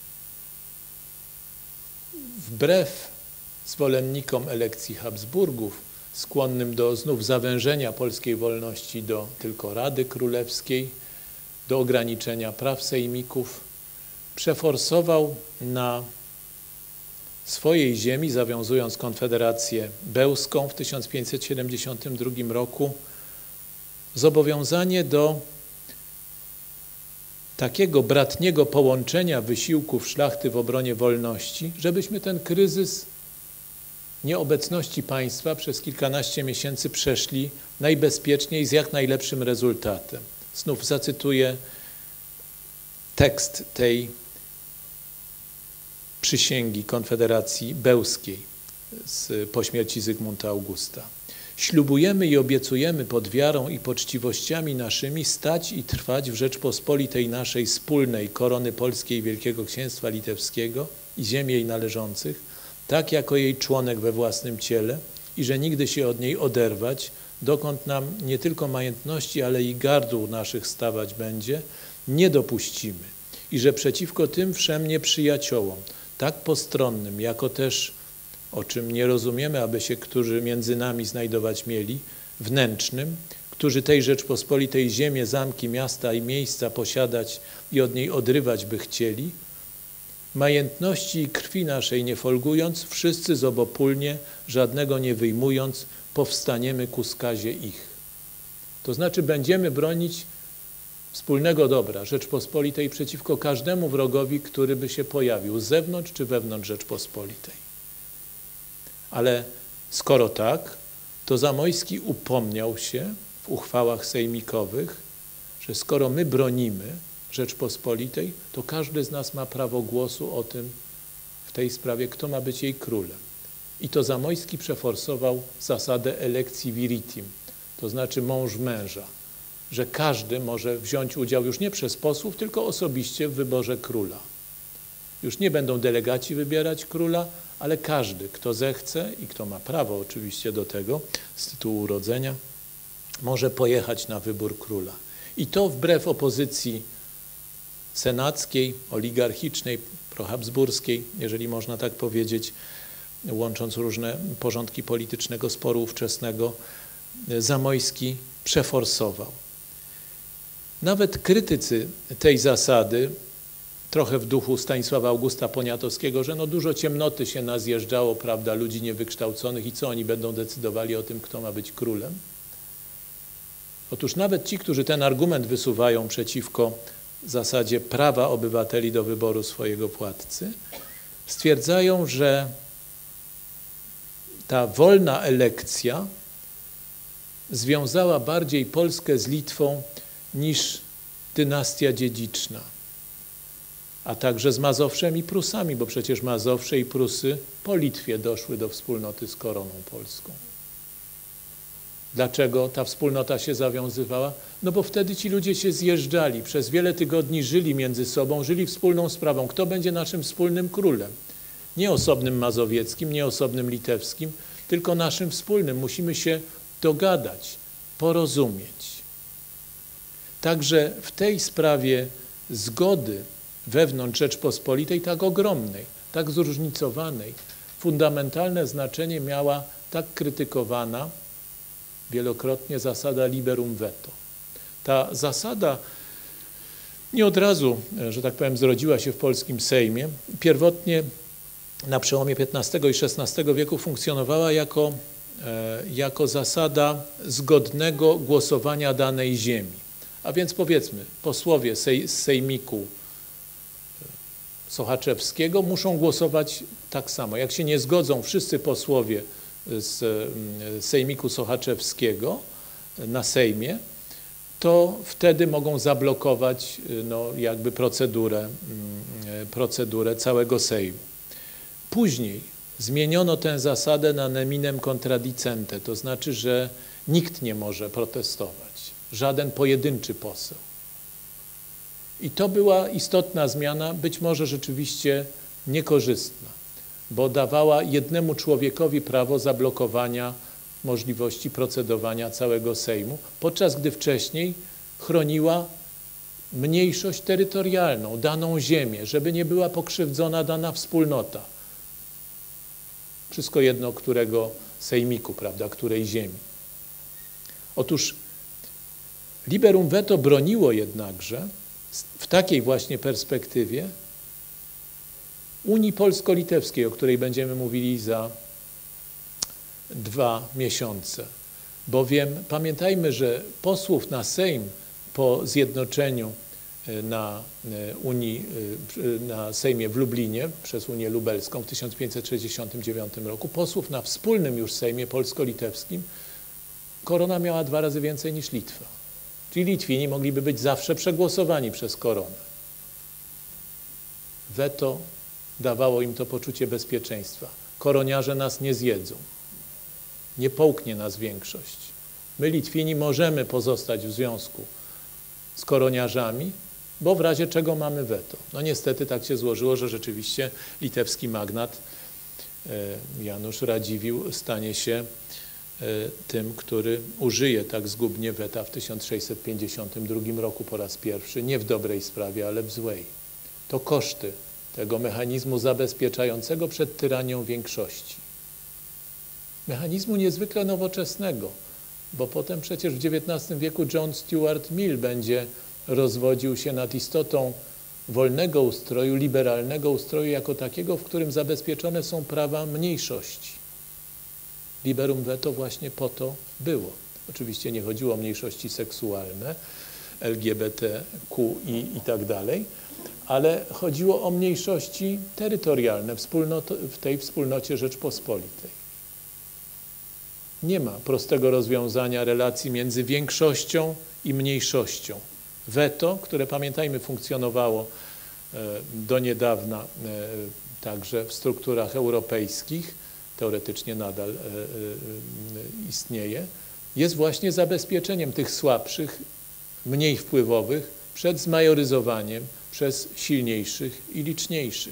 wbrew zwolennikom elekcji Habsburgów, skłonnym do znów zawężenia polskiej wolności do tylko Rady Królewskiej, do ograniczenia praw sejmików, przeforsował na swojej ziemi, zawiązując Konfederację Bełską w tysiąc pięćset siedemdziesiątym drugim roku, zobowiązanie do takiego bratniego połączenia wysiłków szlachty w obronie wolności, żebyśmy ten kryzys nieobecności państwa przez kilkanaście miesięcy przeszli najbezpieczniej z jak najlepszym rezultatem. Znów zacytuję tekst tej przysięgi Konfederacji Bełskiej z, po śmierci Zygmunta Augusta. Ślubujemy i obiecujemy pod wiarą i poczciwościami naszymi stać i trwać w Rzeczpospolitej naszej wspólnej korony polskiej Wielkiego Księstwa Litewskiego i ziem jej należących, tak jako jej członek we własnym ciele i że nigdy się od niej oderwać, dokąd nam nie tylko majątności, ale i gardłów naszych stawać będzie, nie dopuścimy i że przeciwko tym wszem nieprzyjaciołom, tak postronnym, jako też, o czym nie rozumiemy, aby się którzy między nami znajdować mieli, wnętrznym, którzy tej Rzeczpospolitej ziemię, zamki, miasta i miejsca posiadać i od niej odrywać by chcieli, majątności i krwi naszej nie folgując, wszyscy zobopólnie, żadnego nie wyjmując, powstaniemy ku skazie ich. To znaczy będziemy bronić wspólnego dobra Rzeczpospolitej przeciwko każdemu wrogowi, który by się pojawił z zewnątrz czy wewnątrz Rzeczpospolitej. Ale skoro tak, to Zamoyski upomniał się w uchwałach sejmikowych, że skoro my bronimy Rzeczpospolitej, to każdy z nas ma prawo głosu o tym, w tej sprawie, kto ma być jej królem. I to Zamoyski przeforsował zasadę electio viritim, to znaczy mąż męża, że każdy może wziąć udział już nie przez posłów, tylko osobiście w wyborze króla. Już nie będą delegaci wybierać króla, ale każdy, kto zechce i kto ma prawo oczywiście do tego z tytułu urodzenia, może pojechać na wybór króla. I to wbrew opozycji senackiej, oligarchicznej, prohabsburskiej, jeżeli można tak powiedzieć, łącząc różne porządki politycznego sporu ówczesnego, Zamoyski przeforsował. Nawet krytycy tej zasady, trochę w duchu Stanisława Augusta Poniatowskiego, że no dużo ciemnoty się nazjeżdżało, prawda, ludzi niewykształconych i co oni będą decydowali o tym, kto ma być królem. Otóż nawet ci, którzy ten argument wysuwają przeciwko zasadzie prawa obywateli do wyboru swojego władcy, stwierdzają, że ta wolna elekcja związała bardziej Polskę z Litwą niż dynastia dziedziczna, a także z Mazowszem i Prusami, bo przecież Mazowsze i Prusy po Litwie doszły do wspólnoty z koroną polską. Dlaczego ta wspólnota się zawiązywała? No bo wtedy ci ludzie się zjeżdżali, przez wiele tygodni żyli między sobą, żyli wspólną sprawą. Kto będzie naszym wspólnym królem? Nie osobnym mazowieckim, nie osobnym litewskim, tylko naszym wspólnym. Musimy się dogadać, porozumieć. Także w tej sprawie zgody wewnątrz Rzeczpospolitej, tak ogromnej, tak zróżnicowanej, fundamentalne znaczenie miała tak krytykowana wielokrotnie zasada liberum veto. Ta zasada nie od razu, że tak powiem, zrodziła się w polskim Sejmie. Pierwotnie na przełomie piętnastego i szesnastego wieku funkcjonowała jako, jako zasada zgodnego głosowania danej ziemi. A więc powiedzmy, posłowie sej, z sejmiku sochaczewskiego muszą głosować tak samo. Jak się nie zgodzą wszyscy posłowie z sejmiku sochaczewskiego na Sejmie, to wtedy mogą zablokować no, jakby procedurę, procedurę całego Sejmu. Później zmieniono tę zasadę na neminem contradicente, to znaczy, że nikt nie może protestować, żaden pojedynczy poseł. I to była istotna zmiana, być może rzeczywiście niekorzystna, bo dawała jednemu człowiekowi prawo zablokowania możliwości procedowania całego Sejmu, podczas gdy wcześniej chroniła mniejszość terytorialną, daną ziemię, żeby nie była pokrzywdzona dana wspólnota. Wszystko jedno, którego sejmiku, prawda, której ziemi. Otóż liberum veto broniło jednakże w takiej właśnie perspektywie Unii Polsko-Litewskiej, o której będziemy mówili za dwa miesiące. Bowiem pamiętajmy, że posłów na Sejm po zjednoczeniu na Unii, na Sejmie w Lublinie przez Unię Lubelską w tysiąc pięćset sześćdziesiątym dziewiątym roku, posłów na wspólnym już Sejmie polsko-litewskim korona miała dwa razy więcej niż Litwa. Czyli Litwini mogliby być zawsze przegłosowani przez koronę. Weto dawało im to poczucie bezpieczeństwa. Koroniarze nas nie zjedzą. Nie połknie nas większość. My, Litwini, możemy pozostać w związku z koroniarzami, bo w razie czego mamy weto. No niestety tak się złożyło, że rzeczywiście litewski magnat Janusz Radziwiłł stanie się tym, który użyje tak zgubnie weta w tysiąc sześćset pięćdziesiątym drugim roku po raz pierwszy, nie w dobrej sprawie, ale w złej. To koszty tego mechanizmu zabezpieczającego przed tyranią większości. Mechanizmu niezwykle nowoczesnego, bo potem przecież w dziewiętnastym wieku John Stuart Mill będzie rozwodził się nad istotą wolnego ustroju, liberalnego ustroju jako takiego, w którym zabezpieczone są prawa mniejszości. Liberum veto właśnie po to było. Oczywiście nie chodziło o mniejszości seksualne, L G B T Q I i tak dalej, ale chodziło o mniejszości terytorialne w tej wspólnocie Rzeczpospolitej. Nie ma prostego rozwiązania relacji między większością i mniejszością. Weto, które pamiętajmy funkcjonowało do niedawna także w strukturach europejskich, teoretycznie nadal istnieje, jest właśnie zabezpieczeniem tych słabszych, mniej wpływowych przed zmajoryzowaniem przez silniejszych i liczniejszych.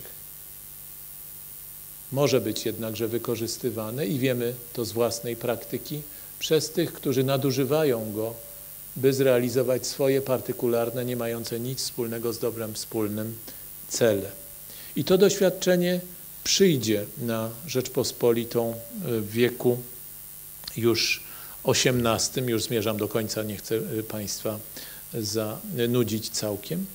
Może być jednakże wykorzystywane i wiemy to z własnej praktyki przez tych, którzy nadużywają go, by zrealizować swoje partykularne, nie mające nic wspólnego z dobrem wspólnym cele. I to doświadczenie przyjdzie na Rzeczpospolitą w wieku już osiemnastym, już zmierzam do końca, nie chcę Państwa zanudzić całkiem.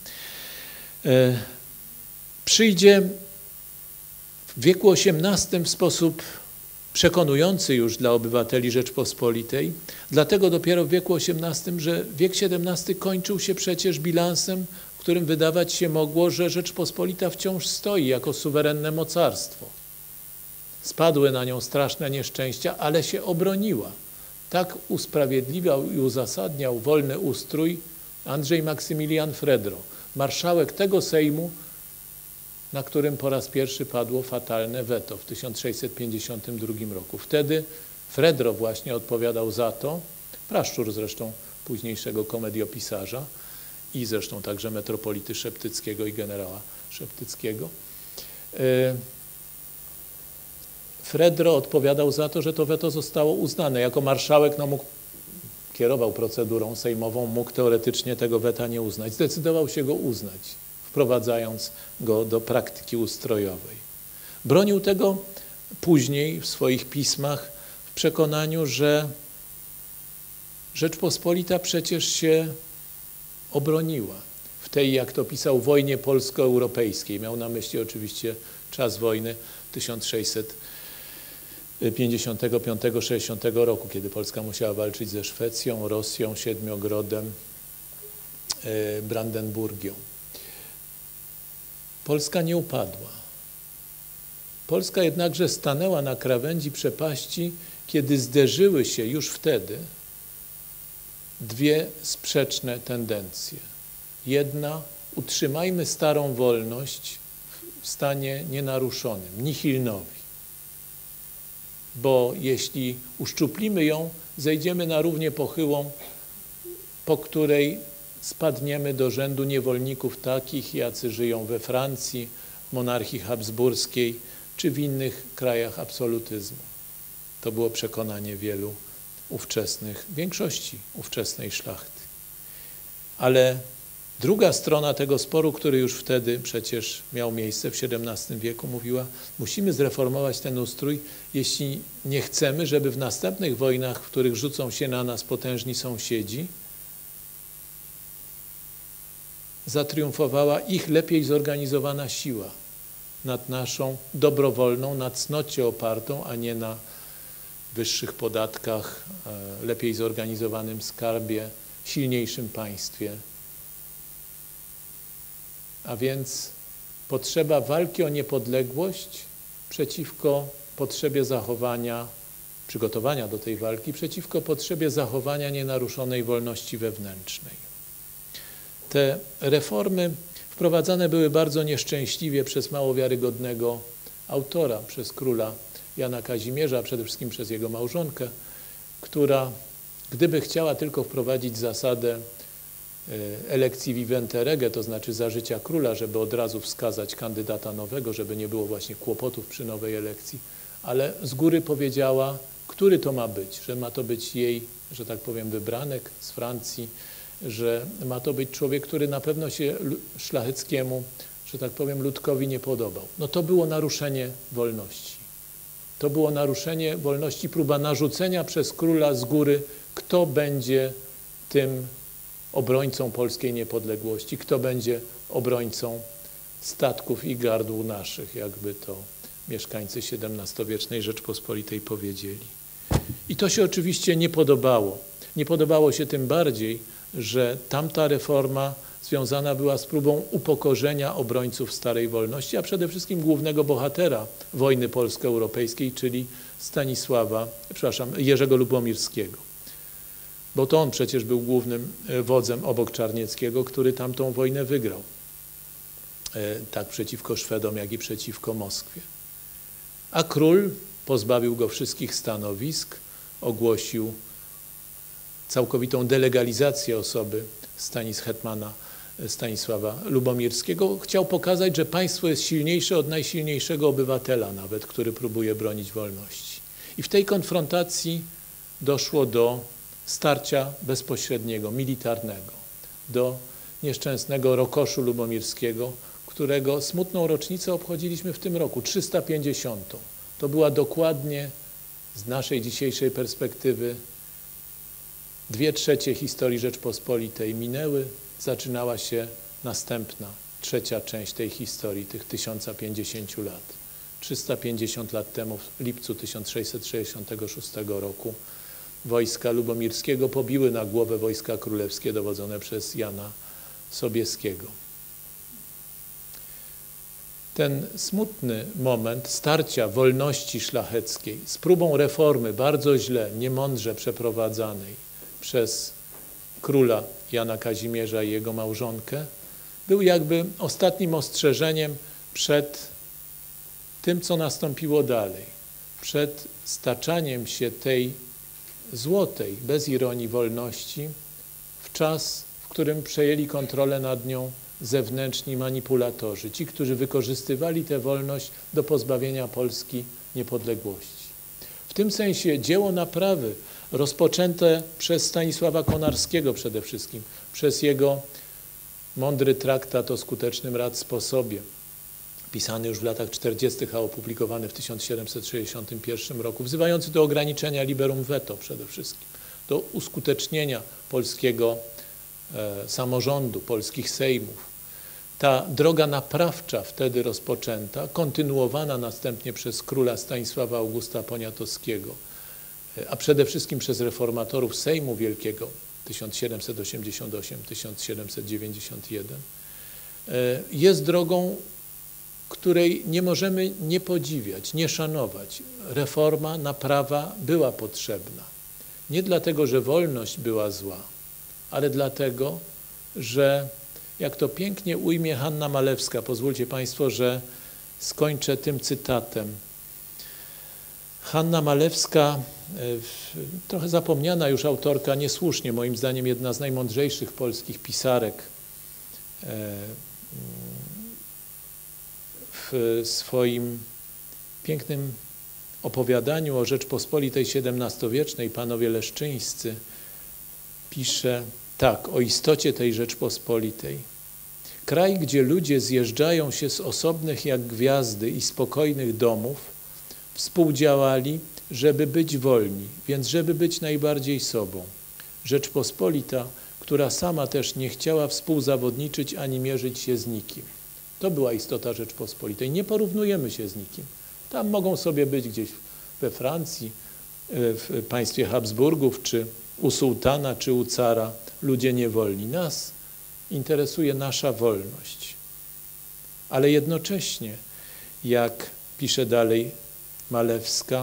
Przyjdzie w wieku osiemnastym w sposób przekonujący już dla obywateli Rzeczpospolitej, dlatego dopiero w wieku osiemnastym, że wiek siedemnasty kończył się przecież bilansem, w którym wydawać się mogło, że Rzeczpospolita wciąż stoi jako suwerenne mocarstwo. Spadły na nią straszne nieszczęścia, ale się obroniła. Tak usprawiedliwiał i uzasadniał wolny ustrój Andrzej Maksymilian Fredro, marszałek tego Sejmu, na którym po raz pierwszy padło fatalne weto w tysiąc sześćset pięćdziesiątym drugim roku. Wtedy Fredro właśnie odpowiadał za to, praszczur zresztą późniejszego komediopisarza i zresztą także metropolity Szeptyckiego i generała Szeptyckiego. Fredro odpowiadał za to, że to weto zostało uznane. Jako marszałek no, mógł, kierował procedurą sejmową, mógł teoretycznie tego weta nie uznać. Zdecydował się go uznać, wprowadzając go do praktyki ustrojowej. Bronił tego później w swoich pismach w przekonaniu, że Rzeczpospolita przecież się obroniła w tej, jak to pisał, wojnie polsko-europejskiej. Miał na myśli oczywiście czas wojny tysiąc sześćset pięćdziesiątego piątego do sześćdziesiątego roku, kiedy Polska musiała walczyć ze Szwecją, Rosją, Siedmiogrodem, Brandenburgią. Polska nie upadła. Polska jednakże stanęła na krawędzi przepaści, kiedy zderzyły się już wtedy dwie sprzeczne tendencje. Jedna, utrzymajmy starą wolność w stanie nienaruszonym, nihilnowi. Bo jeśli uszczuplimy ją, zejdziemy na równię pochyłą, po której spadniemy do rzędu niewolników takich, jacy żyją we Francji, w monarchii habsburskiej czy w innych krajach absolutyzmu. To było przekonanie wielu ówczesnych, większości ówczesnej szlachty. Ale druga strona tego sporu, który już wtedy przecież miał miejsce w siedemnastym wieku, mówiła, musimy zreformować ten ustrój, jeśli nie chcemy, żeby w następnych wojnach, w których rzucą się na nas potężni sąsiedzi, zatriumfowała ich lepiej zorganizowana siła nad naszą dobrowolną, na cnocie opartą, a nie na wyższych podatkach, lepiej zorganizowanym skarbie, silniejszym państwie. A więc potrzeba walki o niepodległość przeciwko potrzebie zachowania, przygotowania do tej walki, przeciwko potrzebie zachowania nienaruszonej wolności wewnętrznej. Te reformy wprowadzane były bardzo nieszczęśliwie przez mało wiarygodnego autora, przez króla Jana Kazimierza, przede wszystkim przez jego małżonkę, która gdyby chciała tylko wprowadzić zasadę elekcji vivente rege, to znaczy za życia króla, żeby od razu wskazać kandydata nowego, żeby nie było właśnie kłopotów przy nowej elekcji, ale z góry powiedziała, który to ma być, że ma to być jej, że tak powiem, wybranek z Francji, że ma to być człowiek, który na pewno się szlacheckiemu, że tak powiem, ludkowi nie podobał. No to było naruszenie wolności. To było naruszenie wolności, próba narzucenia przez króla z góry, kto będzie tym obrońcą polskiej niepodległości, kto będzie obrońcą statków i gardł naszych, jakby to mieszkańcy siedemnastowiecznej Rzeczpospolitej powiedzieli. I to się oczywiście nie podobało. Nie podobało się tym bardziej, że tamta reforma związana była z próbą upokorzenia obrońców starej wolności, a przede wszystkim głównego bohatera wojny polsko-europejskiej, czyli Stanisława, przepraszam, Jerzego Lubomirskiego. Bo to on przecież był głównym wodzem obok Czarnieckiego, który tamtą wojnę wygrał. Tak przeciwko Szwedom, jak i przeciwko Moskwie. A król pozbawił go wszystkich stanowisk, ogłosił całkowitą delegalizację osoby Stanis hetmana Stanisława Lubomirskiego. Chciał pokazać, że państwo jest silniejsze od najsilniejszego obywatela nawet, który próbuje bronić wolności. I w tej konfrontacji doszło do starcia bezpośredniego, militarnego, do nieszczęsnego Rokoszu Lubomirskiego, którego smutną rocznicę obchodziliśmy w tym roku, trzysta pięćdziesiątą. To była dokładnie z naszej dzisiejszej perspektywy dwie trzecie historii Rzeczpospolitej minęły, zaczynała się następna, trzecia część tej historii, tych tysiąca pięćdziesięciu lat. trzysta pięćdziesiąt lat temu, w lipcu tysiąc sześćset sześćdziesiątego szóstego roku, wojska Lubomirskiego pobiły na głowę wojska królewskie dowodzone przez Jana Sobieskiego. ten smutny moment starcia wolności szlacheckiej z próbą reformy bardzo źle, niemądrze przeprowadzanej przez króla Jana Kazimierza i jego małżonkę, był jakby ostatnim ostrzeżeniem przed tym, co nastąpiło dalej, przed staczaniem się tej złotej, bez ironii, wolności w czas, w którym przejęli kontrolę nad nią zewnętrzni manipulatorzy, ci, którzy wykorzystywali tę wolność do pozbawienia Polski niepodległości. W tym sensie dzieło naprawy rozpoczęte przez Stanisława Konarskiego przede wszystkim, przez jego mądry traktat o skutecznym radsposobie, pisany już w latach czterdziestych, a opublikowany w tysiąc siedemset sześćdziesiątym pierwszym roku, wzywający do ograniczenia liberum veto przede wszystkim, do uskutecznienia polskiego e, samorządu, polskich sejmów. Ta droga naprawcza wtedy rozpoczęta, kontynuowana następnie przez króla Stanisława Augusta Poniatowskiego, a przede wszystkim przez reformatorów Sejmu Wielkiego tysiąc siedemset osiemdziesiąt osiem do tysiąc siedemset dziewięćdziesiąt jeden, jest drogą, której nie możemy nie podziwiać, nie szanować. Reforma, naprawa była potrzebna. Nie dlatego, że wolność była zła, ale dlatego, że jak to pięknie ujmie Hanna Malewska, pozwólcie Państwo, że skończę tym cytatem. Hanna Malewska, trochę zapomniana już autorka, niesłusznie, moim zdaniem jedna z najmądrzejszych polskich pisarek, w swoim pięknym opowiadaniu o Rzeczpospolitej siedemnastowiecznej, Panowie Leszczyńscy, pisze tak o istocie tej Rzeczpospolitej. Kraj, gdzie ludzie zjeżdżają się z osobnych jak gwiazdy i spokojnych domów, współdziałali, żeby być wolni, więc żeby być najbardziej sobą. Rzeczpospolita, która sama też nie chciała współzawodniczyć ani mierzyć się z nikim. To była istota Rzeczpospolitej. Nie porównujemy się z nikim. Tam mogą sobie być gdzieś we Francji, w państwie Habsburgów, czy u sułtana, czy u cara ludzie niewolni. Nas interesuje nasza wolność. Ale jednocześnie, jak pisze dalej Malewska,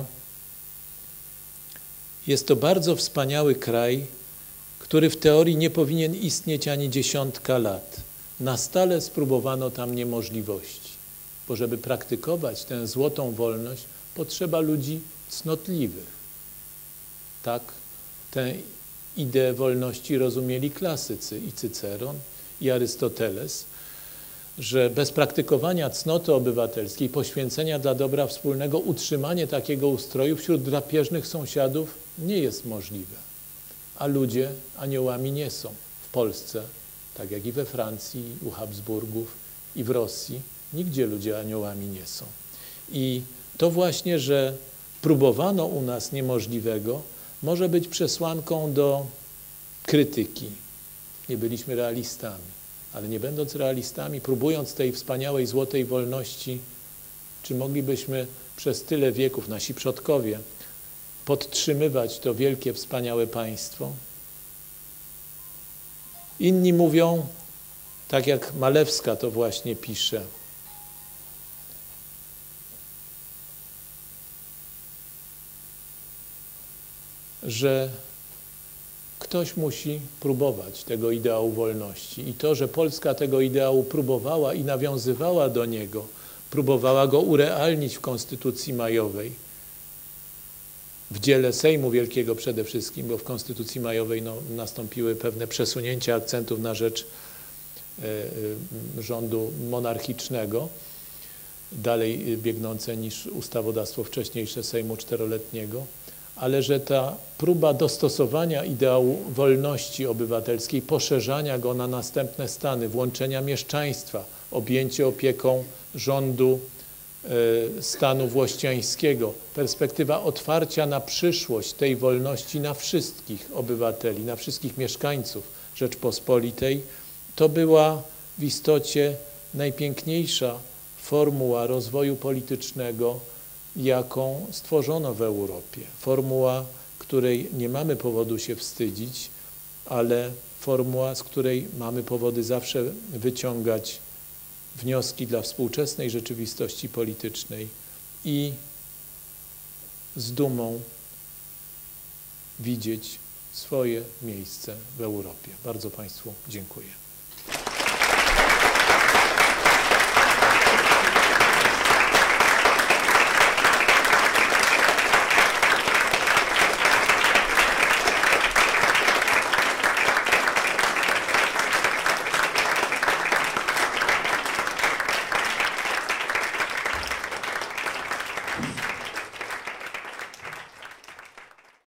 jest to bardzo wspaniały kraj, który w teorii nie powinien istnieć ani dziesiątka lat. Na stale spróbowano tam niemożliwości, bo żeby praktykować tę złotą wolność, potrzeba ludzi cnotliwych. Tak tę ideę wolności rozumieli klasycy i Cyceron, i Arystoteles, że bez praktykowania cnoty obywatelskiej, poświęcenia dla dobra wspólnego, utrzymanie takiego ustroju wśród drapieżnych sąsiadów nie jest możliwe. A ludzie aniołami nie są. W Polsce, tak jak i we Francji, u Habsburgów i w Rosji, nigdzie ludzie aniołami nie są. I to właśnie, że próbowano u nas niemożliwego, może być przesłanką do krytyki. Nie byliśmy realistami, ale nie będąc realistami, próbując tej wspaniałej złotej wolności, czy moglibyśmy przez tyle wieków, nasi przodkowie, podtrzymywać to wielkie, wspaniałe państwo? Inni mówią, tak jak Malewska to właśnie pisze, że ktoś musi próbować tego ideału wolności. I to, że Polska tego ideału próbowała i nawiązywała do niego, próbowała go urealnić w Konstytucji Majowej, w dziele Sejmu Wielkiego przede wszystkim, bo w Konstytucji Majowej no, nastąpiły pewne przesunięcia akcentów na rzecz y, y, rządu monarchicznego, dalej biegnące niż ustawodawstwo wcześniejsze Sejmu czteroletniego, ale że ta próba dostosowania ideału wolności obywatelskiej, poszerzania go na następne stany, włączenia mieszczaństwa, objęcie opieką rządu y, stanu włościańskiego, perspektywa otwarcia na przyszłość tej wolności na wszystkich obywateli, na wszystkich mieszkańców Rzeczpospolitej, to była w istocie najpiękniejsza formuła rozwoju politycznego, jaką stworzono w Europie. Formuła, której nie mamy powodu się wstydzić, ale formuła, z której mamy powody zawsze wyciągać wnioski dla współczesnej rzeczywistości politycznej i z dumą widzieć swoje miejsce w Europie. Bardzo Państwu dziękuję.